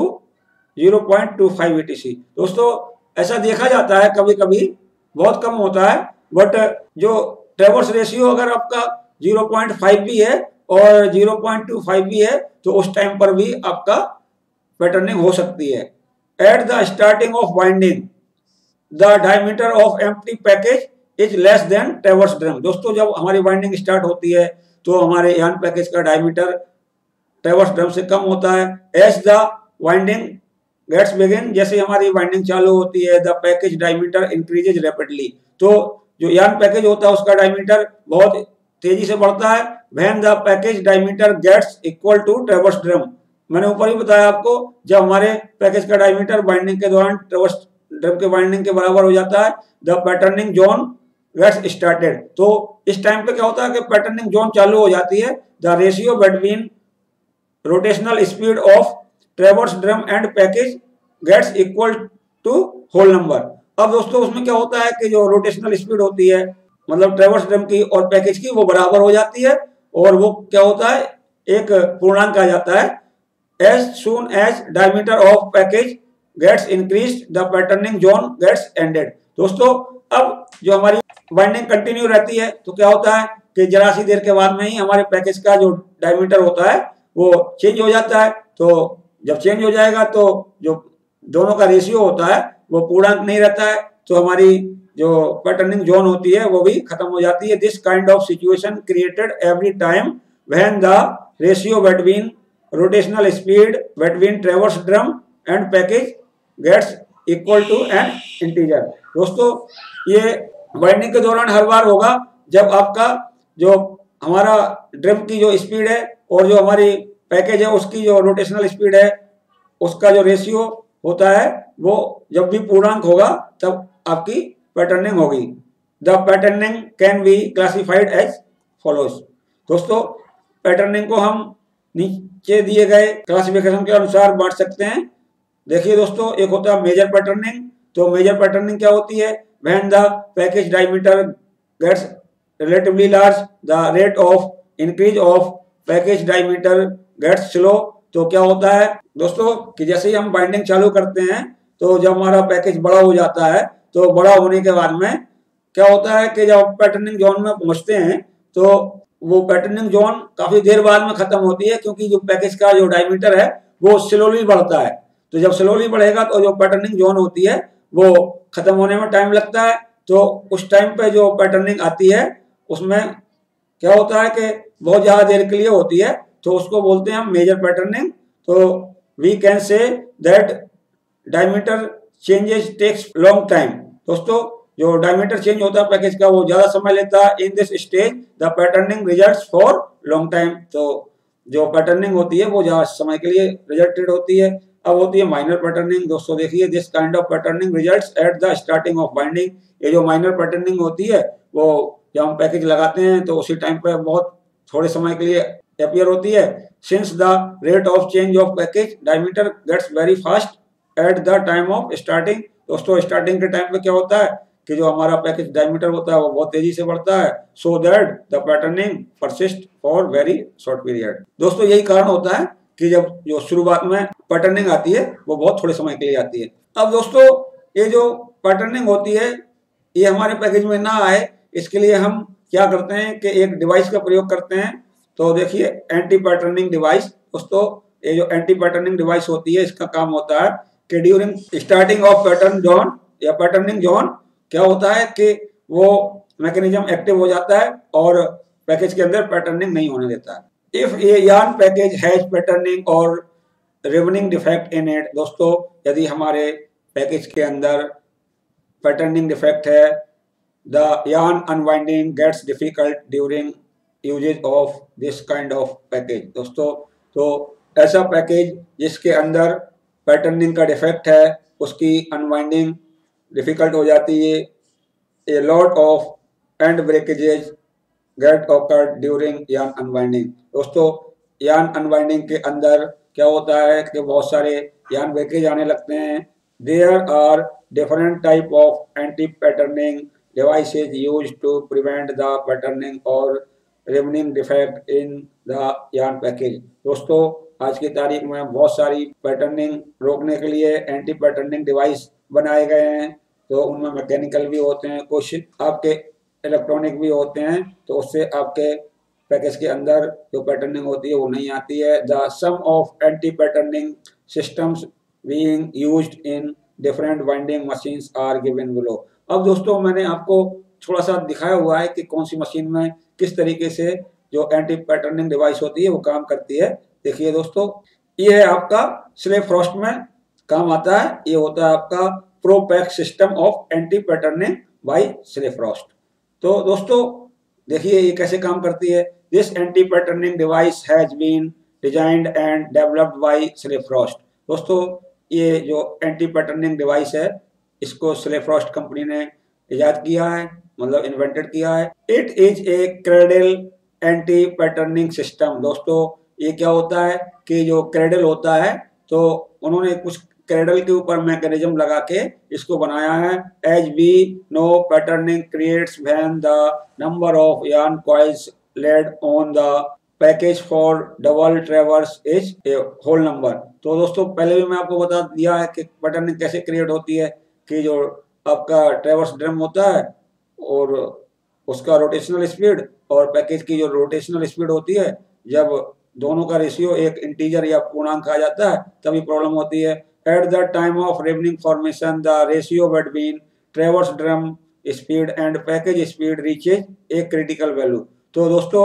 0.25 etc। दोस्तों ऐसा देखा जाता है, कभी कभी बहुत कम होता है, बट जो ट्रैवर्स रेशियो अगर आपका 0.5 भी है और 0.25 भी है तो उस टाइम पर भी आपका पैटर्निंग हो सकती है। At the starting of winding the diameter of empty package is less than traverse drum. दोस्तों जब हमारी वाइंडिंग स्टार्ट होती है तो हमारे यार्न पैकेज का डायमीटर ट्रैवर्स ड्रम से कम होता है। As the winding gets begin, जैसे हमारी वाइंडिंग चालू होती है, the package diameter increases rapidly. तो जो यार्न पैकेज होता है उसका डायमीटर बहुत तेजी से बढ़ता है। When the package diameter gets equal to traverse drum, मैंने ऊपर ही बताया आपको, जब हमारे पैकेज का डायमीटर वाइंडिंग के दौरान ट्रैवर्स ड्रम के वाइंडिंग के बराबर हो जाता है, the patterning zone gets started. तो इस टाइम पे क्या होता है कि पैटर्निंग जोन चालू हो जाती है। The ratio between rotational speed of traverse drum and package gets equal to whole number. अब दोस्तों उसमें क्या होता है कि जो रोटेशनल स्पीड होती है मतलब ट्रेवर्स ड्रम की और पैकेज की वो बराबर हो जाती है और वो क्या होता है एक पूर्णांक आ जाता है। As soon as diameter of package gets increased the patterning zone gets ended. दोस्तों अब जो हमारी वाइंडिंग कंटिन्यू रहती है तो क्या होता है कि जरा सी देर के बाद में ही हमारे पैकेज का जो डायमीटर होता है वो चेंज हो जाता है। तो जब चेंज हो जाएगा तो जो दोनों का रेशियो होता है वो पूर्णांक नहीं रहता है तो हमारी जो पैटर्निंग जोन होती है वो भी खत्म हो जाती है। This kind of situation created every time when the ratio between rotational speed between traverse drum and package gets equal to an integer. दोस्तों ये वाइंडिंग के दौरान हर बार होगा जब आपका जो हमारा ड्रम की जो स्पीड है और जो हमारी पैकेज है उसकी जो रोटेशनल स्पीड है उसका जो रेशियो होता है वो जब भी पूर्णांक होगा तब आपकी पैटर्निंग होगी। The patterning can be classified as follows. दोस्तों पैटर्निंग को हम नीचे दिए गए क्लासिफिकेशन के अनुसार बांट सकते हैं। देखिए दोस्तों एक होता है मेजर पैटर्निंग। तो मेजर पैटर्निंग क्या होती है when the package diameter gets relatively large the rate of increase of package diameter gets slow. तो क्या होता है दोस्तों कि जैसे ही हम बाइंडिंग चालू करते हैं तो जब हमारा पैकेज बड़ा हो जाता है तो बड़ा होने के बाद में क्या होता है कि जब पैटर्निंग जोन में पहुंचते हैं तो वो पैटर्निंग जोन काफी देर बाद में खत्म होती है क्योंकि जो पैकेज का जो डायमीटर है वो स्लोली बढ़ता है। तो जब स्लोली बढ़ेगा तो जो पैटर्निंग जोन होती है वो खत्म होने में टाइम लगता है। तो उस टाइम पे जो पैटर्निंग आती है उसमें क्या होता है कि बहुत ज्यादा देर के लिए होती है तो उसको बोलते हैं हम मेजर पैटर्निंग। तो we can say that diameter changes takes long time. दोस्तों जो डायमीटर चेंज होता है पैकेज का वो ज्यादा समय लेता है। In this stage the patterning results for long time. तो जो पैटर्निंग होती है वो ज्यादा समय के लिए रिजल्टेड होती है। अब होती है माइनर पैटर्निंग। दोस्तों देखिए this kind of patterning results at the starting of binding. ये जो माइनर पैटर्निंग होती है वो जब हम पैकेज लगाते हैं तो उसी टाइम पे बहुत थोड़े समय के लिए अपीयर होती है। Since the rate of change of package diameter gets very fast at the time of starting. दोस्तों स्टार्टिंग के टाइम पे क्या होता है कि जो हमारा पैकेज डायमीटर होता है वो बहुत तेजी से बढ़ता है so that the patterning persist for very short period. दोस्तों यही कारण होता है कि जब जो शुरुआत में पैटर्निंग आती है वो बहुत थोड़े समय के लिए आती है। अब दोस्तों ये जो पैटर्निंग होती है ये हमारे पैकेज में ना आए इसके लिए हम क्या करते हैं कि एक डिवाइस का प्रयोग करते हैं। तो देखिए एंटी पैटर्निंग डिवाइस। दोस्तों ये जो एंटी पैटर्निंग डिवाइस होती है इसका काम होता है कि during starting of pattern zone या पैटर्निंग जोन क्या होता है कि वो मैकेनिज्म एक्टिव हो जाता है और पैकेज के अंदर पैटर्निंग नहीं होने देता है। If a yarn package has patterning और रिबनिंग डिफेक्ट इन इट। दोस्तों यदि हमारे पैकेज के अंदर पैटर्निंग डिफेक्ट है the yarn unwinding gets difficult during usage of this kind of package. दोस्तों तो ऐसा पैकेज जिसके अंदर पैटर्निंग का डिफेक्ट है उसकी अनवाइंडिंग डिफिकल्ट हो जाती है। A lot of end breakages get occurred during yarn unwinding. दोस्तों यार्न अनवाइंडिंग के अंदर क्या होता है कि बहुत सारे यार्न ब्रेकेज आने लगते हैं। There are different type of anti patterning devices used to prevent the patterning और ribboning defect in the yarn package. दोस्तों आज की तारीख में बहुत सारी पैटर्निंग रोकने के लिए एंटी पैटर्निंग डिवाइस बनाए गए हैं। तो उनमें मैकेनिकल भी होते हैं कुछ आपके इलेक्ट्रॉनिक भी होते हैं तो उससे आपके पैकेज के अंदर जो पैटर्निंग होती है वो नहीं आती है। The some of anti patterning systems being used in different binding machines are given below. अब दोस्तों मैंने आपको थोड़ा सा दिखाया हुआ है कि कौन सी मशीन में किस तरीके से जो एंटी पैटर्निंग डिवाइस होती है वो काम करती है। देखिए दोस्तों ये है आपका स्लेव फ्रॉस्ट में काम आता है। ये होता है आपका Propack system of anti patterning by Schlafhorst. तो दोस्तों देखिए ये कैसे काम करती है। This anti patterning device has been designed and developed by Schlafhorst. दोस्तों ये जो एंटी पैटर्निंग डिवाइस है इसको स्लेव फ्रॉस्ट कंपनी ने इजाद किया है मतलब इन्वेंटेड किया है। It is a cradle anti patterning system. दोस्तों ये क्या होता है कि जो क्रेडल होता है तो उन्होंने कुछ क्रेडल के ऊपर मैकेनिज्म लगा के इसको बनाया है। As we know patterning creates when the number of yarn coils laid on the package for double traverse is a whole number. तो दोस्तों पहले भी मैं आपको बता दिया है कि पैटर्निंग कैसे क्रिएट होती है, कि जो आपका ट्रेवर्स ड्रम होता है और उसका रोटेशनल स्पीड और पैकेज की जो रोटेशनल स्पीड होती है, जब दोनों का रेशियो एक इंटीजर या पूर्णांक आ जाता है तभी प्रॉब्लम होती है। At the time of ribboning formation the ratio between traverse drum speed and package speed reaches a critical value. तो दोस्तों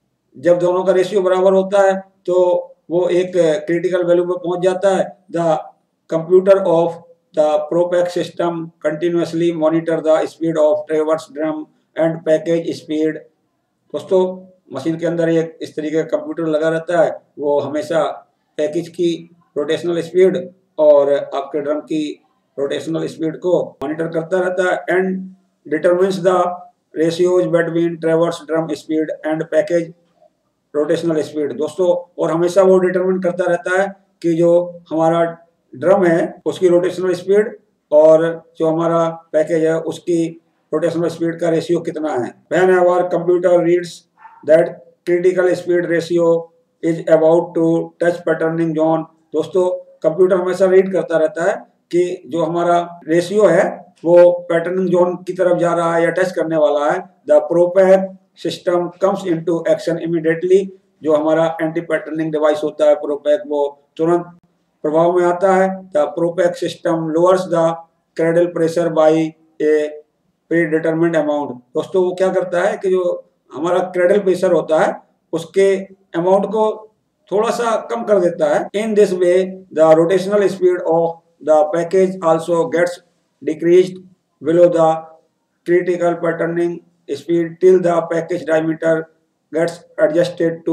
जब दोनों का रेशियो बराबर होता है तो वो एक क्रिटिकल वैल्यू पे पहुंच जाता है। The computer of the Propack system continuously monitor the speed of traverse drum and package speed. दोस्तों मशीन के अंदर एक इस तरीके का कंप्यूटर लगा रहता है, वो हमेशा पैकेज की रोटेशनल स्पीड और आपके ड्रम की रोटेशनल स्पीड को मॉनिटर करता रहता है and determines the ratios between traverse drum speed and package rotational speed. दोस्तों और हमेशा वो डिटरमिन करता रहता है कि जो हमारा ड्रम है उसकी रोटेशनल स्पीड और जो हमारा पैकेज है उसकी रोटेशनल स्पीड का रेशियो कितना है। When our computer reads that critical speed ratio is about to touch patterning zone. दोस्तों कंप्यूटर हमेशा रीड करता रहता है कि जो हमारा रेशियो है वो पैटर्निंग जोन की तरफ जा रहा है या टच करने वाला है। The Propack system comes into action immediately. जो हमारा एंटी पैटर्निंग डिवाइस होता है प्रोपैक, वो तुरंत प्रभाव में आता है। The Propack system lowers the cradle pressure by a predetermined amount. दोस्तों वो क्या करता है कि जो हमारा क्रेडल प्रेशर होता है उसके अमाउंट को थोड़ा सा कम कर देता है। In this way the rotational speed of the package also gets decreased below the critical patterning speed till the package diameter gets adjusted to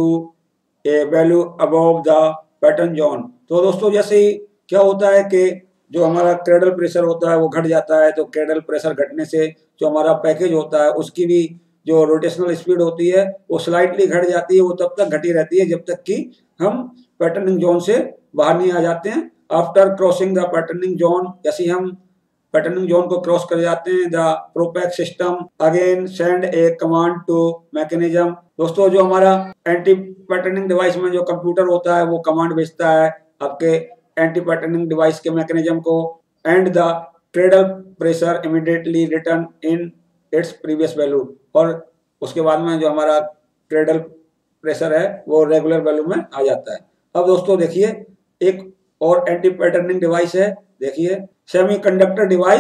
a value above the pattern zone। तो दोस्तों जैसे ही क्या होता है कि जो हमारा क्रेडल प्रेशर होता है वो घट जाता है, तो क्रेडल प्रेशर घटने से जो हमारा पैकेज होता है उसकी भी जो रोटेशनल स्पीड होती है वो स्लाइटली घट जाती है। वो तब तक घटी रहती है जब तक कि हम पैटर्निंग जोन से बाहर नहीं आ जाते हैं। After crossing the patterning zone, जैसे हम पैटर्निंग जोन को क्रॉस कर जाते हैं, the Propack system again send a command to mechanism. दोस्तों जो हमारा एंटी पैटर्निंग डिवाइस में जो कंप्यूटर होता है वो कमांड भेजता है आपके एंटी पैटर्निंग डिवाइस के मैकेनिज्म को, and the cradle pressure immediately return in its previous value. और उसके बाद में जो हमारा क्रेडल प्रेशर है वो रेगुलर वैल्यू में आ जाता है। अब दोस्तों देखिए एक और एंटी पैटर्निंग डिवाइस है, देखिए semiconductor device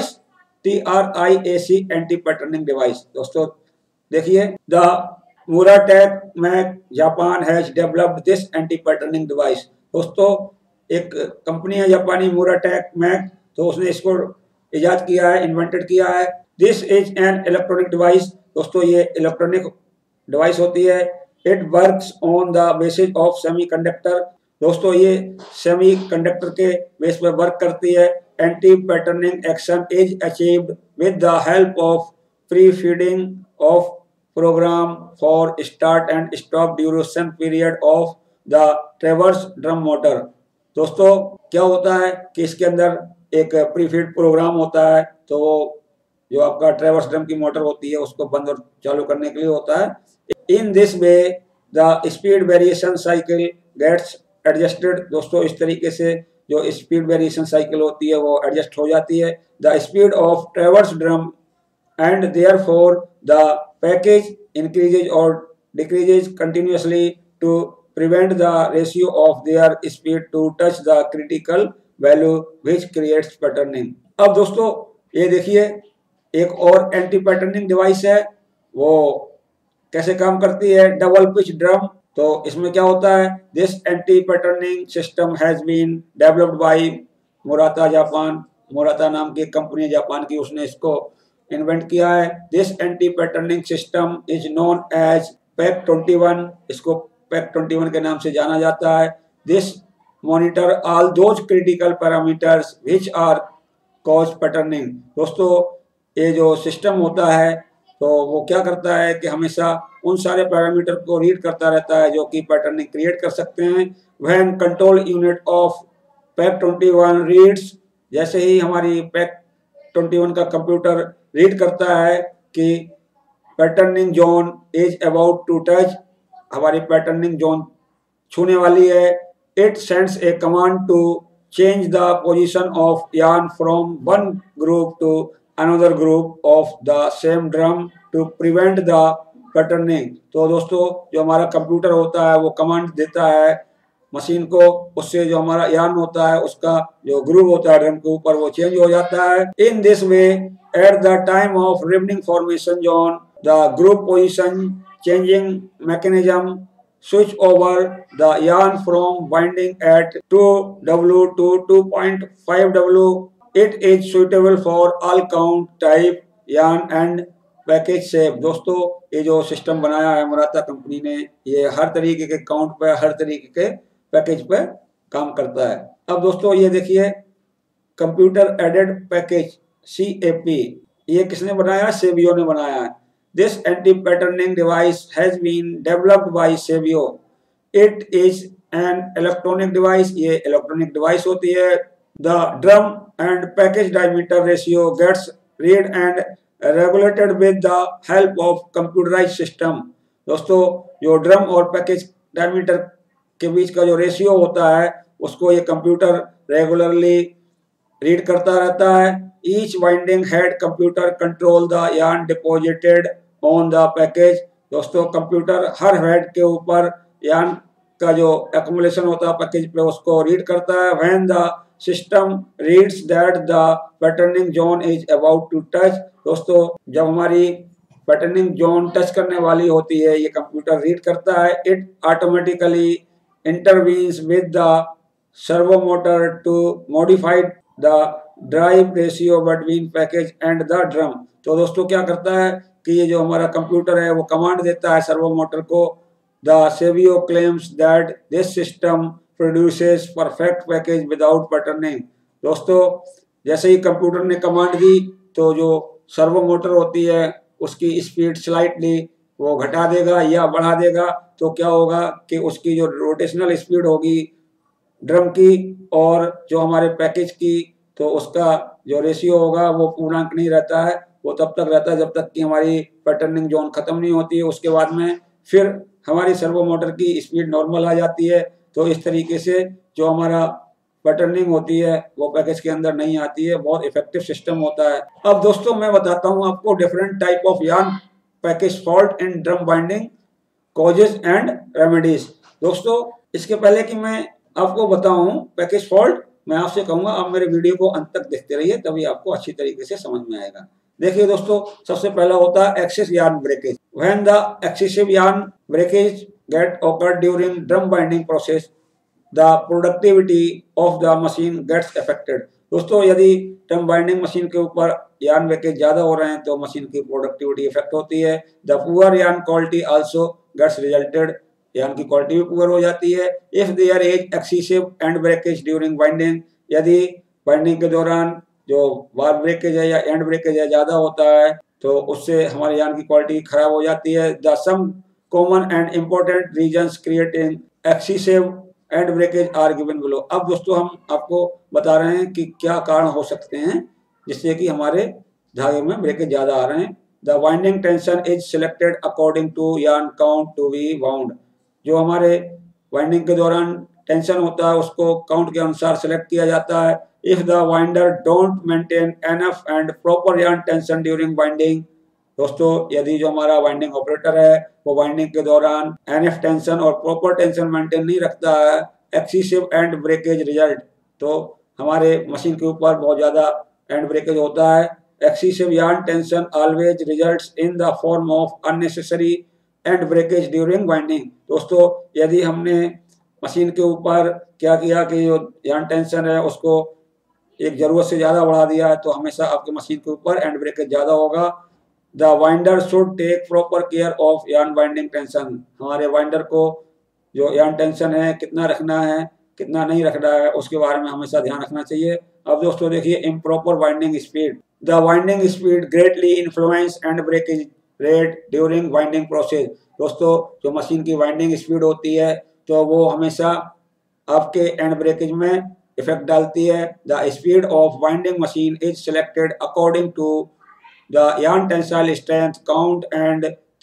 TRIAC anti patterning device. दोस्तों देखिए the Muratec Mac Japan has developed this anti patterning device. दोस्तों एक कंपनी है जापानी मुराटेक मैक, तो उसने इसको इजाद किया है, इन्वेंटेड किया है। This is an electronic device. दोस्तों ये इलेक्ट्रॉनिक डिवाइस होती है। It works on the basis of semiconductor. दोस्तों ये सेमीकंडक्टर के बेस पर वर्क करती है। Anti patterning action is achieved with the help of pre feeding of program for start and stop duration period of the traverse drum motor. दोस्तों क्या होता है कि इसके अंदर एक प्रीफीड प्रोग्राम होता है, तो जो आपका ट्रेवर्स ड्रम की मोटर होती है उसको बंद और चालू करने के लिए होता है। In this way the speed variation cycle gets adjusted. दोस्तों इस तरीके से जो स्पीड वेरिएशन साइकिल होती है वो एडजस्ट हो जाती है। The speed of traverse drum and therefore the package increases और decreases continuously to prevent the ratio of their speed to touch the critical value which creates patterning. अब दोस्तों ये देखिए एक और एंटी पैटर्निंग डिवाइस है, वो कैसे काम करती है। Double pitch drum. तो इसमें क्या होता है, this anti patterning system has been developed by Murata Japan. Murata नाम की एक कंपनी है जापान की, उसने इसको इन्वेंट किया है। This anti patterning system is known as pack 21। इसको पैक 21 के नाम से जाना जाता है। This monitor all those critical parameters which are cause patterning. दोस्तों ये जो सिस्टम होता है तो वो क्या करता है कि हमेशा उन सारे पैरामीटर को रीड करता रहता है जो कि पैटर्निंग क्रिएट कर सकते हैं। When control unit of pack 21 reads, जैसे ही हमारी पैक 21 का कंप्यूटर रीड करता है कि patterning zone is about to touch, हमारी पैटर्निंग जोन छूने वाली है, it sends a command to change the position of yarn from one group to another group of the same drum to prevent the patterning. तो दोस्तों जो हमारा computer होता है वो कमांड देता है मशीन को, उससे जो हमारा यार्न होता है उसका जो ग्रुप होता है ड्रम के ऊपर वो चेंज हो जाता है। In this way at the time of ribboning formation zone the group position changing mechanism switch over the yarn from winding at 2W to 2.5W. It is suitable for all count, type, yarn and package shape। दोस्तों ये जो system बनाया है Maratha company ने, ये हर तरीके के count पे, हर तरीके के पैकेज पे काम करता है। अब दोस्तों ये देखिए कंप्यूटर एडेड पैकेज CAP, ये किसने बनाया? सेवियो ने बनाया है। This anti-patterning device has been developed by Savio. It is an electronic device, ये electronic device होती है। The drum and package diameter ratio gets read and regulated with the help of computerized system। दोस्तों जो drum और package diameter के बीच का जो ratio होता है उसको ये कंप्यूटर रेगुलरली रीड करता रहता है। Each winding head computer control the yarn deposited on the package। दोस्तों कंप्यूटर हर हेड के ऊपर यार्न का जो एक्युमुलेशन होता है पैकेज पे उसको रीड करता है। When the system reads that the patterning zone is about to touch, दोस्तों जब हमारी पैटर्निंग जोन टच करने वाली होती है ये कंप्यूटर रीड करता है। It automatically intervenes with the servo motor to modify the drive ratio between package and the drum. तो दोस्तों क्या करता है कि ये जो हमारा कंप्यूटर है वो कमांड देता है सर्वो मोटर को। The Savio claims that this system produces perfect package without patterning. दोस्तों जैसे ही कंप्यूटर ने कमांड दी तो जो सर्वो मोटर होती है उसकी स्पीड स्लाइटली वो घटा देगा या बढ़ा देगा। तो क्या होगा कि उसकी जो रोटेशनल स्पीड होगी ड्रम की और जो हमारे पैकेज की, तो उसका जो रेशियो होगा वो पूर्णांक नहीं रहता है, वो तब तक रहता है जब तक कि हमारी पैटर्निंग जोन खत्म नहीं होती है। उसके बाद में फिर हमारी सर्वो मोटर की स्पीड नॉर्मल आ जाती है। तो इस तरीके से जो हमारा पैटर्निंग होती है वो पैकेज के अंदर नहीं आती है। बहुत इफेक्टिव सिस्टम होता है। अब दोस्तों मैं बताता हूँ आपको different type of yarn package fault in drum binding, causes and remedies. दोस्तों इसके पहले कि मैं आपको बताऊं पैकेज फॉल्ट, मैं आपसे कहूंगा आप मेरे वीडियो को अंत तक देखते रहिए, तभी आपको अच्छी तरीके से समझ में आएगा। देखिए दोस्तों सबसे पहला होता है excess yarn breakage. When the excessive yarn breakage get occurred during drum binding process the productivity of the machine gets affected. दोस्तों यदि ड्रम बाइंडिंग मशीन के ऊपर यार्न ब्रेकेज ज्यादा हो रहे हैं तो मशीन की प्रोडक्टिविटी इफेक्ट होती है। The poor yarn quality also gets resulted, yarn की क्वालिटी भी पुअर हो जाती है। If there is excessive end breakage during binding, यदि बाइंडिंग के दौरान जो बार ब्रेकेज है या एंड ब्रेकेज है ज्यादा होता है तो उससे हमारे यार्न की क्वालिटी खराब हो जाती है। The some common and important reasons creating excessive end breakage are given below. अब दोस्तों हम आपको बता रहे हैं कि क्या कारण हो सकते हैं जिससे कि हमारे धागे में ब्रेकेज ज्यादा आ रहे हैं। The winding tension is selected according to yarn count to be wound. जो हमारे वाइंडिंग के दौरान टेंशन होता है उसको काउंट के अनुसार सेलेक्ट किया जाता है। If the winder don't maintain enough and proper yarn tension during binding, दोस्तों यदि जो हमारा वाइंडिंग ऑपरेटर है वो वाइंडिंग के दौरान एनएफ टेंशन और प्रॉपर टेंशन मेंटेन नहीं रखता है, एक्सेसिव एंड ब्रेकेज रिजल्ट, तो हमारे मशीन के ऊपर बहुत ज्यादा एंड ब्रेकेज होता है। Excessive yarn tension always results in the form of unnecessary end breakage during winding. दोस्तों यदि हमने मशीन के ऊपर क्या किया कि जो यार्न टेंशन है उसको एक जरूरत से ज्यादा बढ़ा दिया है तो हमेशा आपके मशीन के ऊपर एंड ब्रेकेज ज्यादा होगा। The winder should take proper care of yarn binding tension. हमारे वाइंडर को जो यार्न टेंशन है कितना रखना है कितना नहीं रखना है उसके बारे में हमेशा ध्यान रखना चाहिए। अब दोस्तों देखिए improper winding speed. The winding speed greatly influence end breakage rate during winding process. दोस्तों जो मशीन की वाइंडिंग स्पीड होती है तो वो हमेशा आपके एंड ब्रेकेज में इफेक्ट डालती है। The speed of winding machine is selected according to the yarn tensile strength count and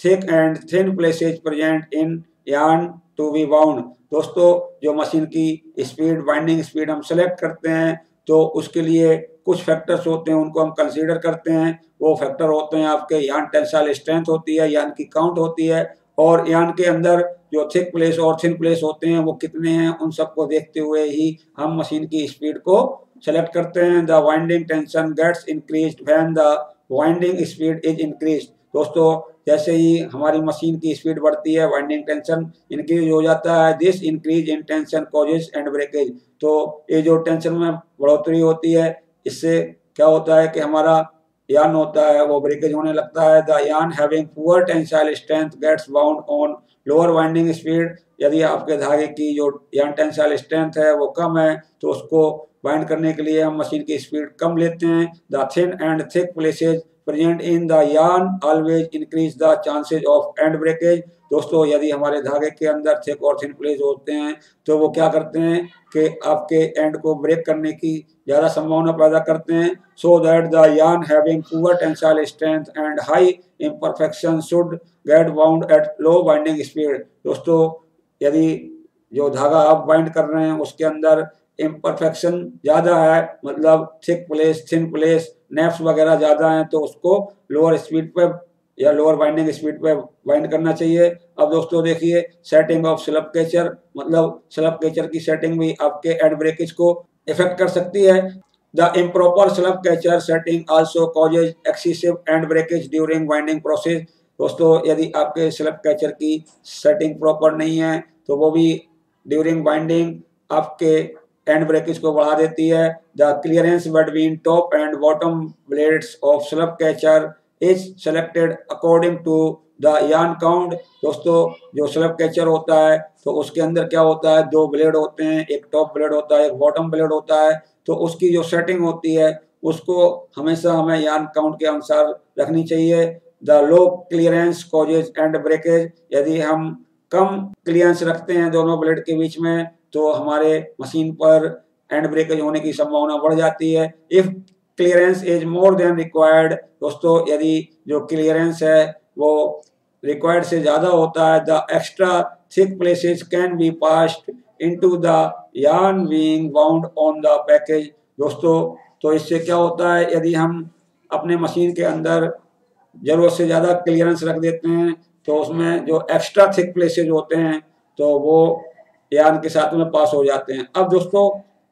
thin places present in yarn to be wound। दोस्तों जो मशीन की स्पीड, वाइंडिंग स्पीड हम सेलेक्ट करते हैं तो उसके लिए कुछ फैक्टर्स होते हैं, उनको हम कंसीडर करते हैं। वो फैक्टर होते हैं आपके yarn टेंसाइल स्ट्रेंथ होती है, yarn की काउंट होती है, और yarn के अंदर जो थिक प्लेस और थिन प्लेस होते हैं वो कितने हैं, उन सबको देखते हुए ही हम मशीन की स्पीड को सेलेक्ट करते हैं। The winding tension gets increased when the winding speed is increase. दोस्तों जैसे ही हमारी मशीन की स्पीड बढ़ती है, वाइंडिंग टेंशन इंक्रीज हो जाता है। This increase in tension causes end breakage. तो ये जो टेंशन में बढ़ोतरी होती है, इससे क्या होता है कि हमारा यार्न होता है वो ब्रेकेज होने लगता है। The yarn having poor tensile strength gets bound on lower winding speed. यदि आपके धागे की जो यार्न टेंसाइल स्ट्रेंथ है वो कम है तो उसको बाइंड करने के लिए हम मशीन की स्पीड कम लेते हैं। The thin and thick places present in the yarn always increase the chances of end breakage. दोस्तों यदि हमारे धागे के अंदर थिक और थिन प्लेस होते हैं तो वो क्या करते हैं कि आपके एंड को ब्रेक करने की ज़्यादा संभावना पैदा करते हैं। So that the yarn having poor tensile strength and high imperfection should get bound at low binding speed. दोस्तों यदि जो धागा आप बाइंड कर रहे हैं उसके अंदर इम्परफेक्शन ज़्यादा है, मतलब thick place, thin place, neps वगैरह ज़्यादा हैं, तो उसको लोअर स्पीड पे या लोअर बाइंडिंग स्पीड पे बाइंड करना चाहिए। अब दोस्तों देखिए सेटिंग ऑफ स्लप कैचर, मतलब स्लप कैचर की सेटिंग भी आपके एंड ब्रेकेज को इफेक्ट कर सकती है। The improper slub catcher setting also causes excessive end breakage during binding process. दोस्तों यदि आपके स्लप कैचर की सेटिंग प्रॉपर नहीं है तो वो भी ड्यूरिंग बाइंडिंग आपके एंड ब्रेकेज को बढ़ा देती है। The clearance between top and bottom blades of slub catcher is selected according to the yarn count. दोस्तों जो स्लप कैचर होता है तो उसके अंदर क्या होता है, दो ब्लेड होते हैं, एक टॉप ब्लेड होता है, एक बॉटम ब्लेड होता है। तो उसकी जो सेटिंग होती है उसको हमेशा हमें यार्न काउंट के अनुसार रखनी चाहिए। The low clearance causes end breakage. यदि हम कम क्लियरेंस रखते हैं दोनों ब्लेड के बीच में तो हमारे मशीन पर एंड ब्रेकेज होने की संभावना बढ़ जाती है। If clearance is more than required. दोस्तों यदि जो क्लियरेंस है वो रिक्वायर्ड से ज़्यादा होता है, the extra thick places can be passed into the yarn being bound on the package. दोस्तों तो इससे क्या होता है, यदि हम अपने मशीन के अंदर ज़रूरत से ज़्यादा क्लियरेंस रख देते हैं तो उसमें जो एक्स्ट्रा थिक प्लेसेज होते हैं तो वो यार्न के साथ में पास हो जाते हैं। अब दोस्तों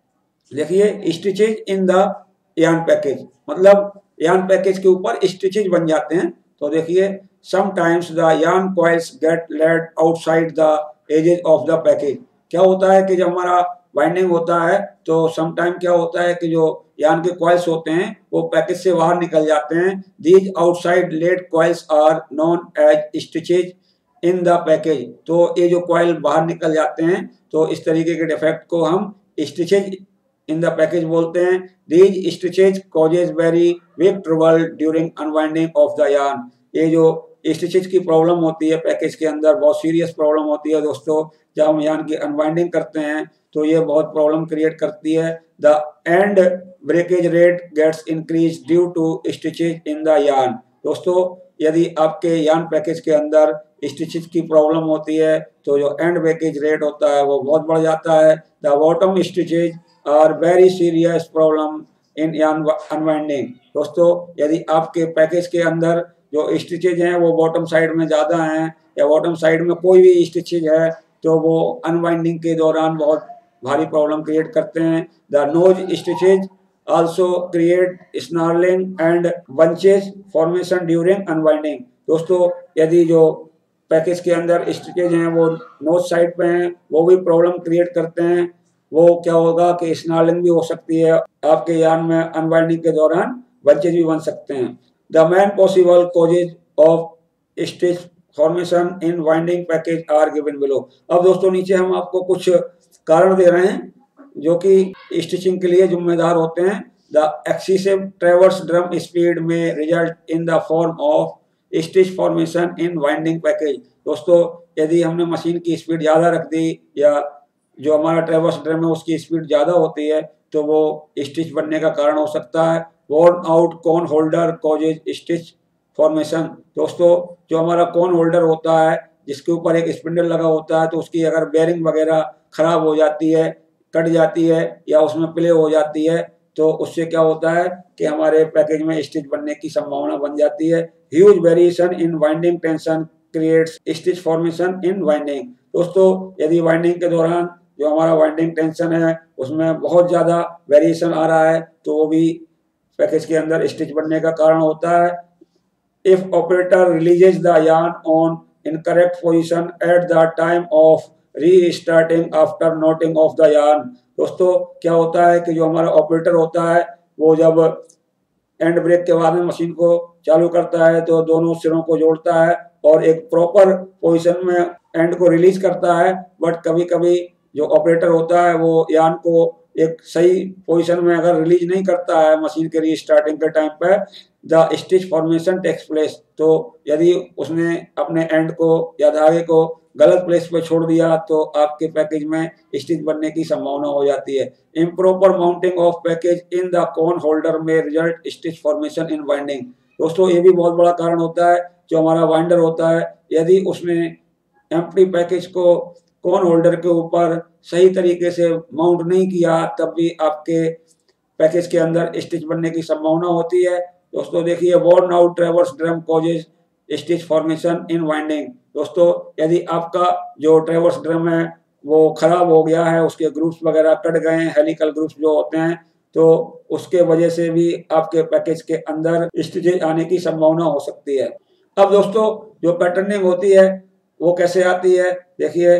देखिए stitches in the yarn package, मतलब यार्न पैकेज के ऊपर स्टिचेज बन जाते हैं। तो देखिए sometimes the yarn coils get laid outside the edges of the package. क्या होता है कि जब हमारा बाइंडिंग होता है तो समटाइम क्या होता है कि जो यार्न के कॉइल्स होते हैं वो पैकेज से बाहर निकल जाते हैं। These outside laid coils are known as stitches in the package. तो ये जो कॉइल बाहर निकल जाते हैं तो इस तरीके के डिफेक्ट को हम स्टिचेज इन द पैकेज बोलते हैं। These stitches causes very big trouble during unwinding of the yarn. ये जो स्टिचेज की प्रॉब्लम होती है पैकेज के अंदर बहुत सीरियस प्रॉब्लम होती है दोस्तों। जब हम यार्न की अनवाइंडिंग करते हैं तो ये बहुत प्रॉब्लम क्रिएट करती है। The end breakage rate gets increase due to stitches in the yarn. दोस्तों यदि आपके यार्न पैकेज के अंदर स्टिचेज की प्रॉब्लम होती है तो जो एंड ब्रेकेज रेट होता है वो बहुत बढ़ जाता है। The bottom stitches are very serious problem in yarn unwinding. दोस्तों यदि आपके पैकेज के अंदर जो स्टिचेज हैं वो बॉटम साइड में ज़्यादा हैं या बॉटम साइड में कोई भी स्टिचेज है तो वो अनवाइंडिंग के दौरान बहुत भारी प्रॉब्लम क्रिएट करते हैं। The nose stitches also create snarling and bunches formation during unwinding। दोस्तों यदि जो पैकेज के अंदर स्टिचेज हैं वो नोज साइड पे हैं वो भी प्रॉब्लम क्रिएट करते हैं। वो क्या होगा कि स्नार्लिंग भी हो सकती है, आपके यार्न में अनवाइंडिंग के दौरान बंचेज भी बन सकते हैं। The main possible causes of stitch formation in winding package are given below. अब दोस्तों नीचे हम आपको कुछ कारण दे रहे हैं जो कि स्टिचिंग के लिए जिम्मेदार होते हैं। The excessive traverse drum speed may result in the form of stitch formation in winding package. दोस्तों यदि हमने मशीन की स्पीड ज़्यादा रख दी या जो हमारा ट्रेवर्स ड्रम है उसकी स्पीड ज़्यादा होती है तो वो स्टिच बनने का कारण हो सकता है। Worn out cone holder causes stitch formation. दोस्तों जो हमारा कोन होल्डर होता है जिसके ऊपर एक स्पिंडल लगा होता है, तो उसकी अगर बेरिंग वगैरह खराब हो जाती है, कट जाती है या उसमें प्ले हो जाती है, तो उससे क्या होता है कि हमारे पैकेज में स्टिच बनने की संभावना बन जाती है। Huge variation in winding tension creates stitch formation in winding. दोस्तों यदि वाइंडिंग के दौरान जो हमारा वाइंडिंग टेंशन है उसमें बहुत ज़्यादा वेरिएशन आ रहा है तो वो भी पैकेज के अंदर स्टिच बनने का कारण होता है। If operator releases the yarn on incorrect position at the time of restarting after knotting of the yarn। दोस्तों क्या होता है कि जो हमारा ऑपरेटर होता है वो जब एंड ब्रेक के बाद में मशीन को चालू करता है तो दोनों सिरों को जोड़ता है और एक प्रॉपर पोजीशन में एंड को रिलीज करता है, बट कभी कभी जो ऑपरेटर होता है वो यार्न को एक सही पोजीशन में अगर रिलीज नहीं करता है मशीन के रीस्टार्टिंग के टाइम पे, the stitch formation takes place. तो यदि उसने अपने एंड को या धागे को गलत प्लेस पे छोड़ दिया तो आपके पैकेज में स्टिच बनने की संभावना हो जाती है। Improper mounting of package in the cone holder may result stitch formation in winding. दोस्तों ये भी बहुत बड़ा कारण होता है। जो हमारा वाइंडर होता है यदि उसने एम्प्टी पैकेज को कोन होल्डर के ऊपर सही तरीके से माउंट नहीं किया तब भी आपके पैकेज के अंदर स्टिच बनने की संभावना होती है। दोस्तों देखिए worn out traverse drum causes stitch formation in winding. दोस्तों यदि आपका जो ट्रेवर्स ड्रम है वो खराब हो गया है, उसके ग्रुप्स वगैरह कट गए हैं, हेलिकल ग्रुप्स जो होते हैं, तो उसके वजह से भी आपके पैकेज के अंदर स्टिचेज आने की संभावना हो सकती है। अब दोस्तों जो पैटर्निंग होती है वो कैसे आती है, देखिए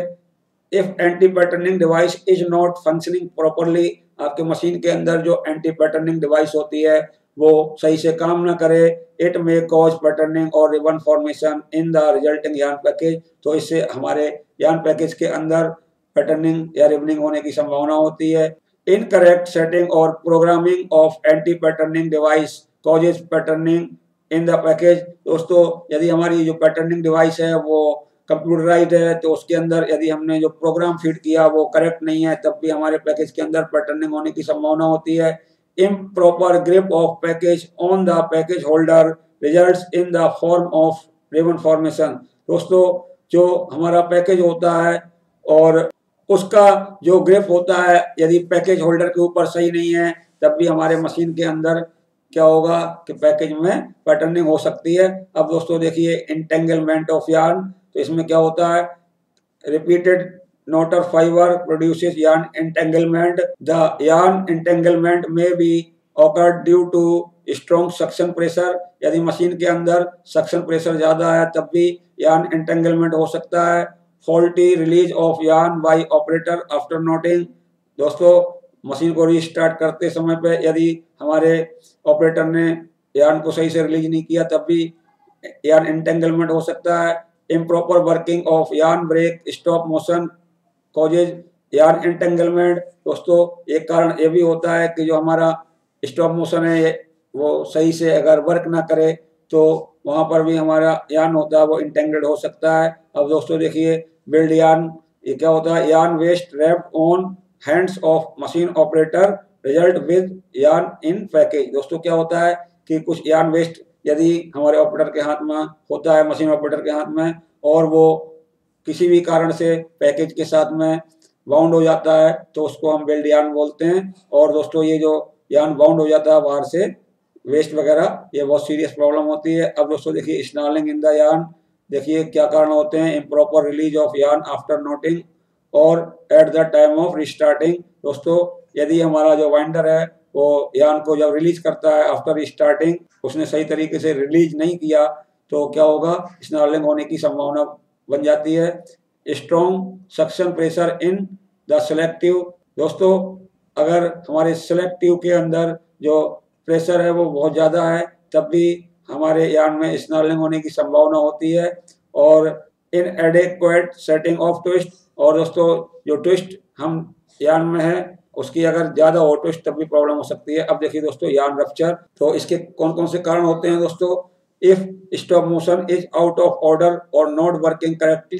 if anti patterning device is not functioning properly, आपके मशीन के अंदर जो एंटी पैटर्निंग डिवाइस होती है वो सही से काम ना करे, इट मे कॉज पैटर्निंग और ribbon formation in the resulting yarn package. तो इससे हमारे यार्न पैकेज के अंदर पैटर्निंग या रिबनिंग होने की संभावना होती है। इनकरेक्ट सेटिंग और programming of anti patterning device causes patterning in the package. दोस्तों यदि हमारी जो पैटर्निंग डिवाइस है वो कंप्यूटराइज्ड है तो उसके अंदर यदि हमने जो प्रोग्राम फीड किया वो करेक्ट नहीं है तब भी हमारे पैकेज के अंदर पैटर्निंग होने की संभावना होती है। improper grip of package on the package holder results in the form of ribbon formation। दोस्तों जो हमारा पैकेज होता है और उसका जो ग्रिप होता है यदि पैकेज होल्डर के ऊपर सही नहीं है तब भी हमारे मशीन के अंदर क्या होगा कि पैकेज में पैटर्निंग हो सकती है। अब दोस्तों देखिए इंटेंगलमेंट ऑफ यार्न, तो इसमें क्या होता है, repeated knot fiber produces yarn entanglement। The yarn entanglement may be occurred due to strong suction pressure। यदि मशीन के अंदर सक्शन प्रेशर ज्यादा है तब भी yarn entanglement हो सकता है। Faulty release of yarn by operator after knotting। दोस्तों मशीन को रीस्टार्ट करते समय पे यदि हमारे ऑपरेटर ने यार्न को सही से रिलीज नहीं किया तब भी यार्न एंटेंगलमेंट हो सकता है। Improper working of yarn break stop motion causes yarn entanglement. दोस्तों एक कारण ये भी होता है कि जो हमारा स्टॉप मोशन है वो सही से अगर वर्क ना करे तो वहाँ पर भी हमारा यार्न होता है वो इंटेंगल्ड हो सकता है। अब दोस्तों देखिए बिल्ड यार्न, ये क्या होता है, yarn waste wrapped on hands of machine operator result with yarn in package. दोस्तों क्या होता है कि कुछ यार्न वेस्ट यदि हमारे ऑपरेटर के हाथ में होता है, मशीन ऑपरेटर के हाथ में, और वो किसी भी कारण से पैकेज के साथ में बाउंड हो जाता है तो उसको हम बेल्ड यार्न बोलते हैं। और दोस्तों ये जो यार्न बाउंड हो जाता है बाहर से वेस्ट वगैरह, ये बहुत सीरियस प्रॉब्लम होती है। अब दोस्तों देखिए स्नार्लिंग इन द यार्न, देखिए क्या कारण होते हैं, improper release of yarn after knotting और at the time of restarting. दोस्तों यदि हमारा जो वाइंडर है वो यार्न को जब रिलीज करता है आफ्टर रिस्टार्टिंग, उसने सही तरीके से रिलीज नहीं किया तो क्या होगा, स्नार्लिंग होने की संभावना बन जाती है। Strong suction pressure in the selective. दोस्तों अगर हमारे सेलेक्टिव के अंदर जो प्रेशर है वो बहुत ज़्यादा है तब भी हमारे यार्न में स्नार्लिंग होने की संभावना होती है। और इनएडेक्वेट सेटिंग ऑफ ट्विस्ट, और दोस्तों जो ट्विस्ट हम यार्न में है उसकी अगर ज़्यादा हो ट्विस्ट तब भी प्रॉब्लम हो सकती है। अब देखिए दोस्तों यार्न रप्चर, तो इसके कौन कौन से कारण होते हैं दोस्तों। If stop motion is out of order और नॉट वर्किंग करेक्टली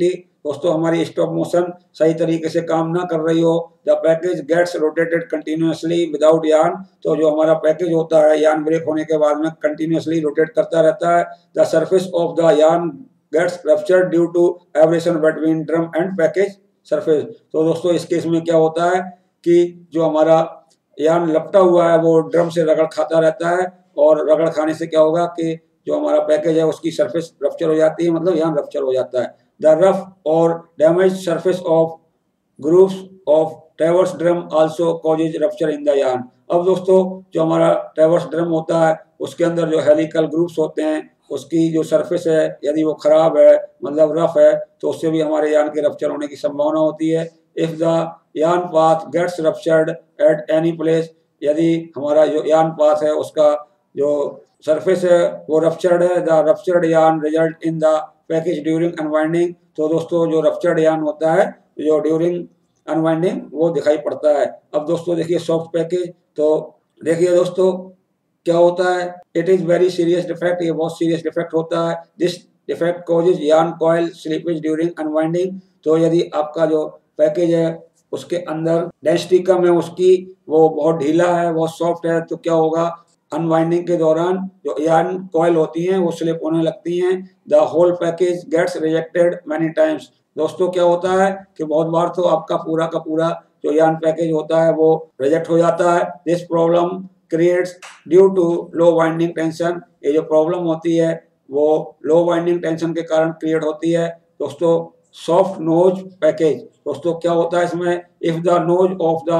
दोस्तों हमारी स्टॉप मोशन सही तरीके से काम ना कर रही हो, the package gets rotated continuously without yarn, तो जो हमारा पैकेज होता है यान ब्रेक होने के बाद में कंटिन्यूअसली रोटेट करता रहता है। The surface of the yarn gets ruptured due to abrasion between drum and package surface. तो दोस्तों इस केस में क्या होता है कि जो हमारा यान लपटा हुआ है वो ड्रम से रगड़ खाता रहता है, और रगड़ खाने से क्या होगा कि जो हमारा पैकेज है उसकी सरफेस रप्चर हो जाती है, मतलब यान रप्चर हो जाता है। द रफ और damage surface of grooves of traverse drum also causes rupture in the yarn. अब दोस्तों जो हमारा ट्रैवर्स ड्रम होता है उसके अंदर जो हेलिकल ग्रूव्स होते हैं उसकी जो सरफेस है यदि वो खराब है, मतलब रफ है, तो उससे भी हमारे यान के रप्चर होने की संभावना होती है। If the yarn path gets ruptured at any place, यदि हमारा जो यान पाथ है उसका जो सरफेस है वो रप्चर्ड है, the ruptured yarn result in the package during unwinding. तो दोस्तों जो रप्चर्ड यान होता है जो ड्यूरिंग अनवाइंडिंग वो दिखाई पड़ता है। अब दोस्तों देखिए सॉफ्ट पैकेज, तो देखिए दोस्तों क्या होता है, it is very serious defect, ये बहुत सीरियस डिफेक्ट होता है। This defect causes yarn coil slippage during unwinding. तो यदि आपका जो पैकेज है उसके अंदर डेंसिटी कम है उसकी, वो बहुत ढीला है, बहुत सॉफ्ट है, तो क्या होगा अनवाइंडिंग के दौरान जो यान कॉइल होती हैं वो स्लिप होने लगती हैं। The whole package gets rejected many times. दोस्तों क्या होता है कि बहुत बार तो आपका पूरा का पूरा जो यान पैकेज होता है वो रिजेक्ट हो जाता है। This problem creates due to low winding tension. ये जो प्रॉब्लम होती है वो लो वाइंडिंग टेंशन के कारण क्रिएट होती है। दोस्तों सॉफ्ट नोज पैकेज, दोस्तों क्या होता है इसमें, if the nose of the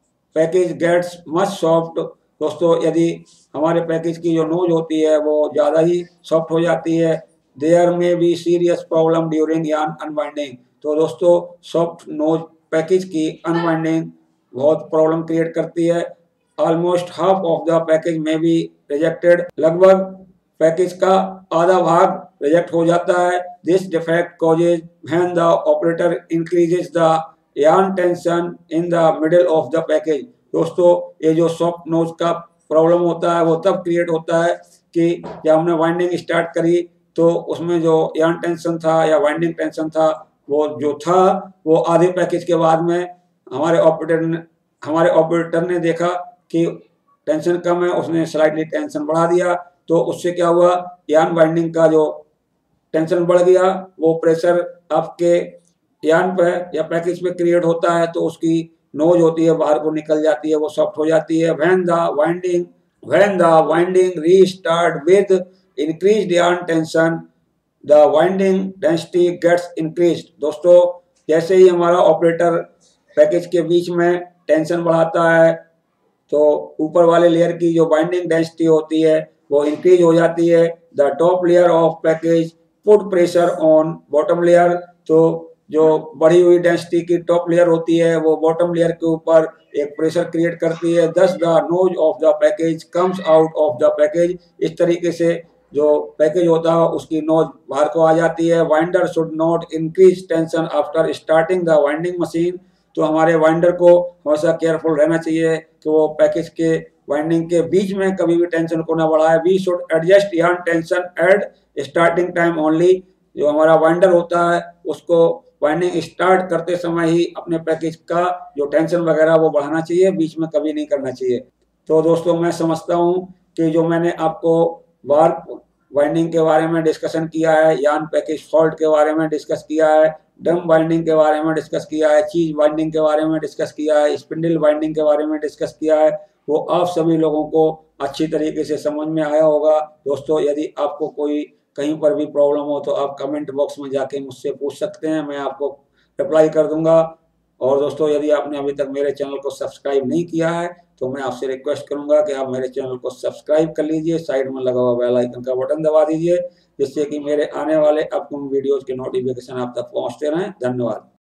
package gets much soft, दोस्तों यदि हमारे पैकेज की जो नोज होती है वो ज़्यादा ही सॉफ्ट हो जाती है, there may be serious problem during yarn unwinding. तो दोस्तों सॉफ्ट नोज पैकेज की अनवाइंडिंग बहुत प्रॉब्लम क्रिएट करती है। Almost half of the package may be rejected, लगभग पैकेज का आधा भाग रिजेक्ट हो जाता है। This defect causes when the operator increases the yarn tension in the middle of the package. दोस्तों ये जो सॉफ्ट नोज का प्रॉब्लम होता है वो तब क्रिएट होता है कि जब हमने वाइंडिंग स्टार्ट करी तो उसमें जो यान टेंशन था या वाइंडिंग टेंशन था वो जो था वो आधे पैकेज के बाद में हमारे ऑपरेटर ने देखा कि टेंशन कम है, उसने स्लाइटली टेंशन बढ़ा दिया, तो उससे क्या हुआ यान वाइंडिंग का जो टेंशन बढ़ गया, वो प्रेशर आपके यान पे या पैकेज पे क्रिएट होता है, तो उसकी नोज होती है बाहर को निकल जाती है, वो सॉफ्ट हो जाती है। When the winding restart with increased yarn tension the winding density gets increased. दोस्तों जैसे ही हमारा ऑपरेटर पैकेज के बीच में टेंशन बढ़ाता है तो ऊपर वाले लेयर की जो बाइंडिंग डेंसिटी होती है वो इंक्रीज हो जाती है। The top layer of package put pressure on bottom layer, तो जो बढ़ी हुई डेंसिटी की टॉप लेयर होती है वो बॉटम लेयर के ऊपर एक प्रेशर क्रिएट करती है। Thus the nose of the package comes out of the package. इस तरीके से जो पैकेज होता है उसकी नोज बाहर को आ जाती है। Winder should not increase tension after starting the winding machine. तो हमारे वाइंडर को हमेशा केयरफुल रहना चाहिए कि वो पैकेज के वाइंडिंग के बीच में कभी भी टेंशन को ना बढ़ाए। We should adjust yarn tension at starting time only. जो हमारा वाइंडर होता है उसको वाइंडिंग स्टार्ट करते समय ही अपने पैकेज का जो टेंशन वगैरह वो बढ़ाना चाहिए, बीच में कभी नहीं करना चाहिए। तो दोस्तों मैं समझता हूँ कि जो मैंने आपको वार्प वाइंडिंग के बारे में डिस्कशन किया है, यान पैकेज फॉल्ट के बारे में डिस्कस किया है, ड्रम वाइंडिंग के बारे में डिस्कस किया है, चीज वाइंडिंग के बारे में डिस्कस किया है, स्पिंडल वाइंडिंग के बारे में डिस्कस किया है, वो आप सभी लोगों को अच्छी तरीके से समझ में आया होगा। दोस्तों यदि आपको कोई कहीं पर भी प्रॉब्लम हो तो आप कमेंट बॉक्स में जाके मुझसे पूछ सकते हैं, मैं आपको रिप्लाई कर दूंगा। और दोस्तों यदि आपने अभी तक मेरे चैनल को सब्सक्राइब नहीं किया है तो मैं आपसे रिक्वेस्ट करूंगा कि आप मेरे चैनल को सब्सक्राइब कर लीजिए, साइड में लगा हुआ बेल आइकन का बटन दबा दीजिए, जिससे कि मेरे आने वाले अपकमिंग वीडियोज के नोटिफिकेशन आप तक पहुंचते रहें। धन्यवाद।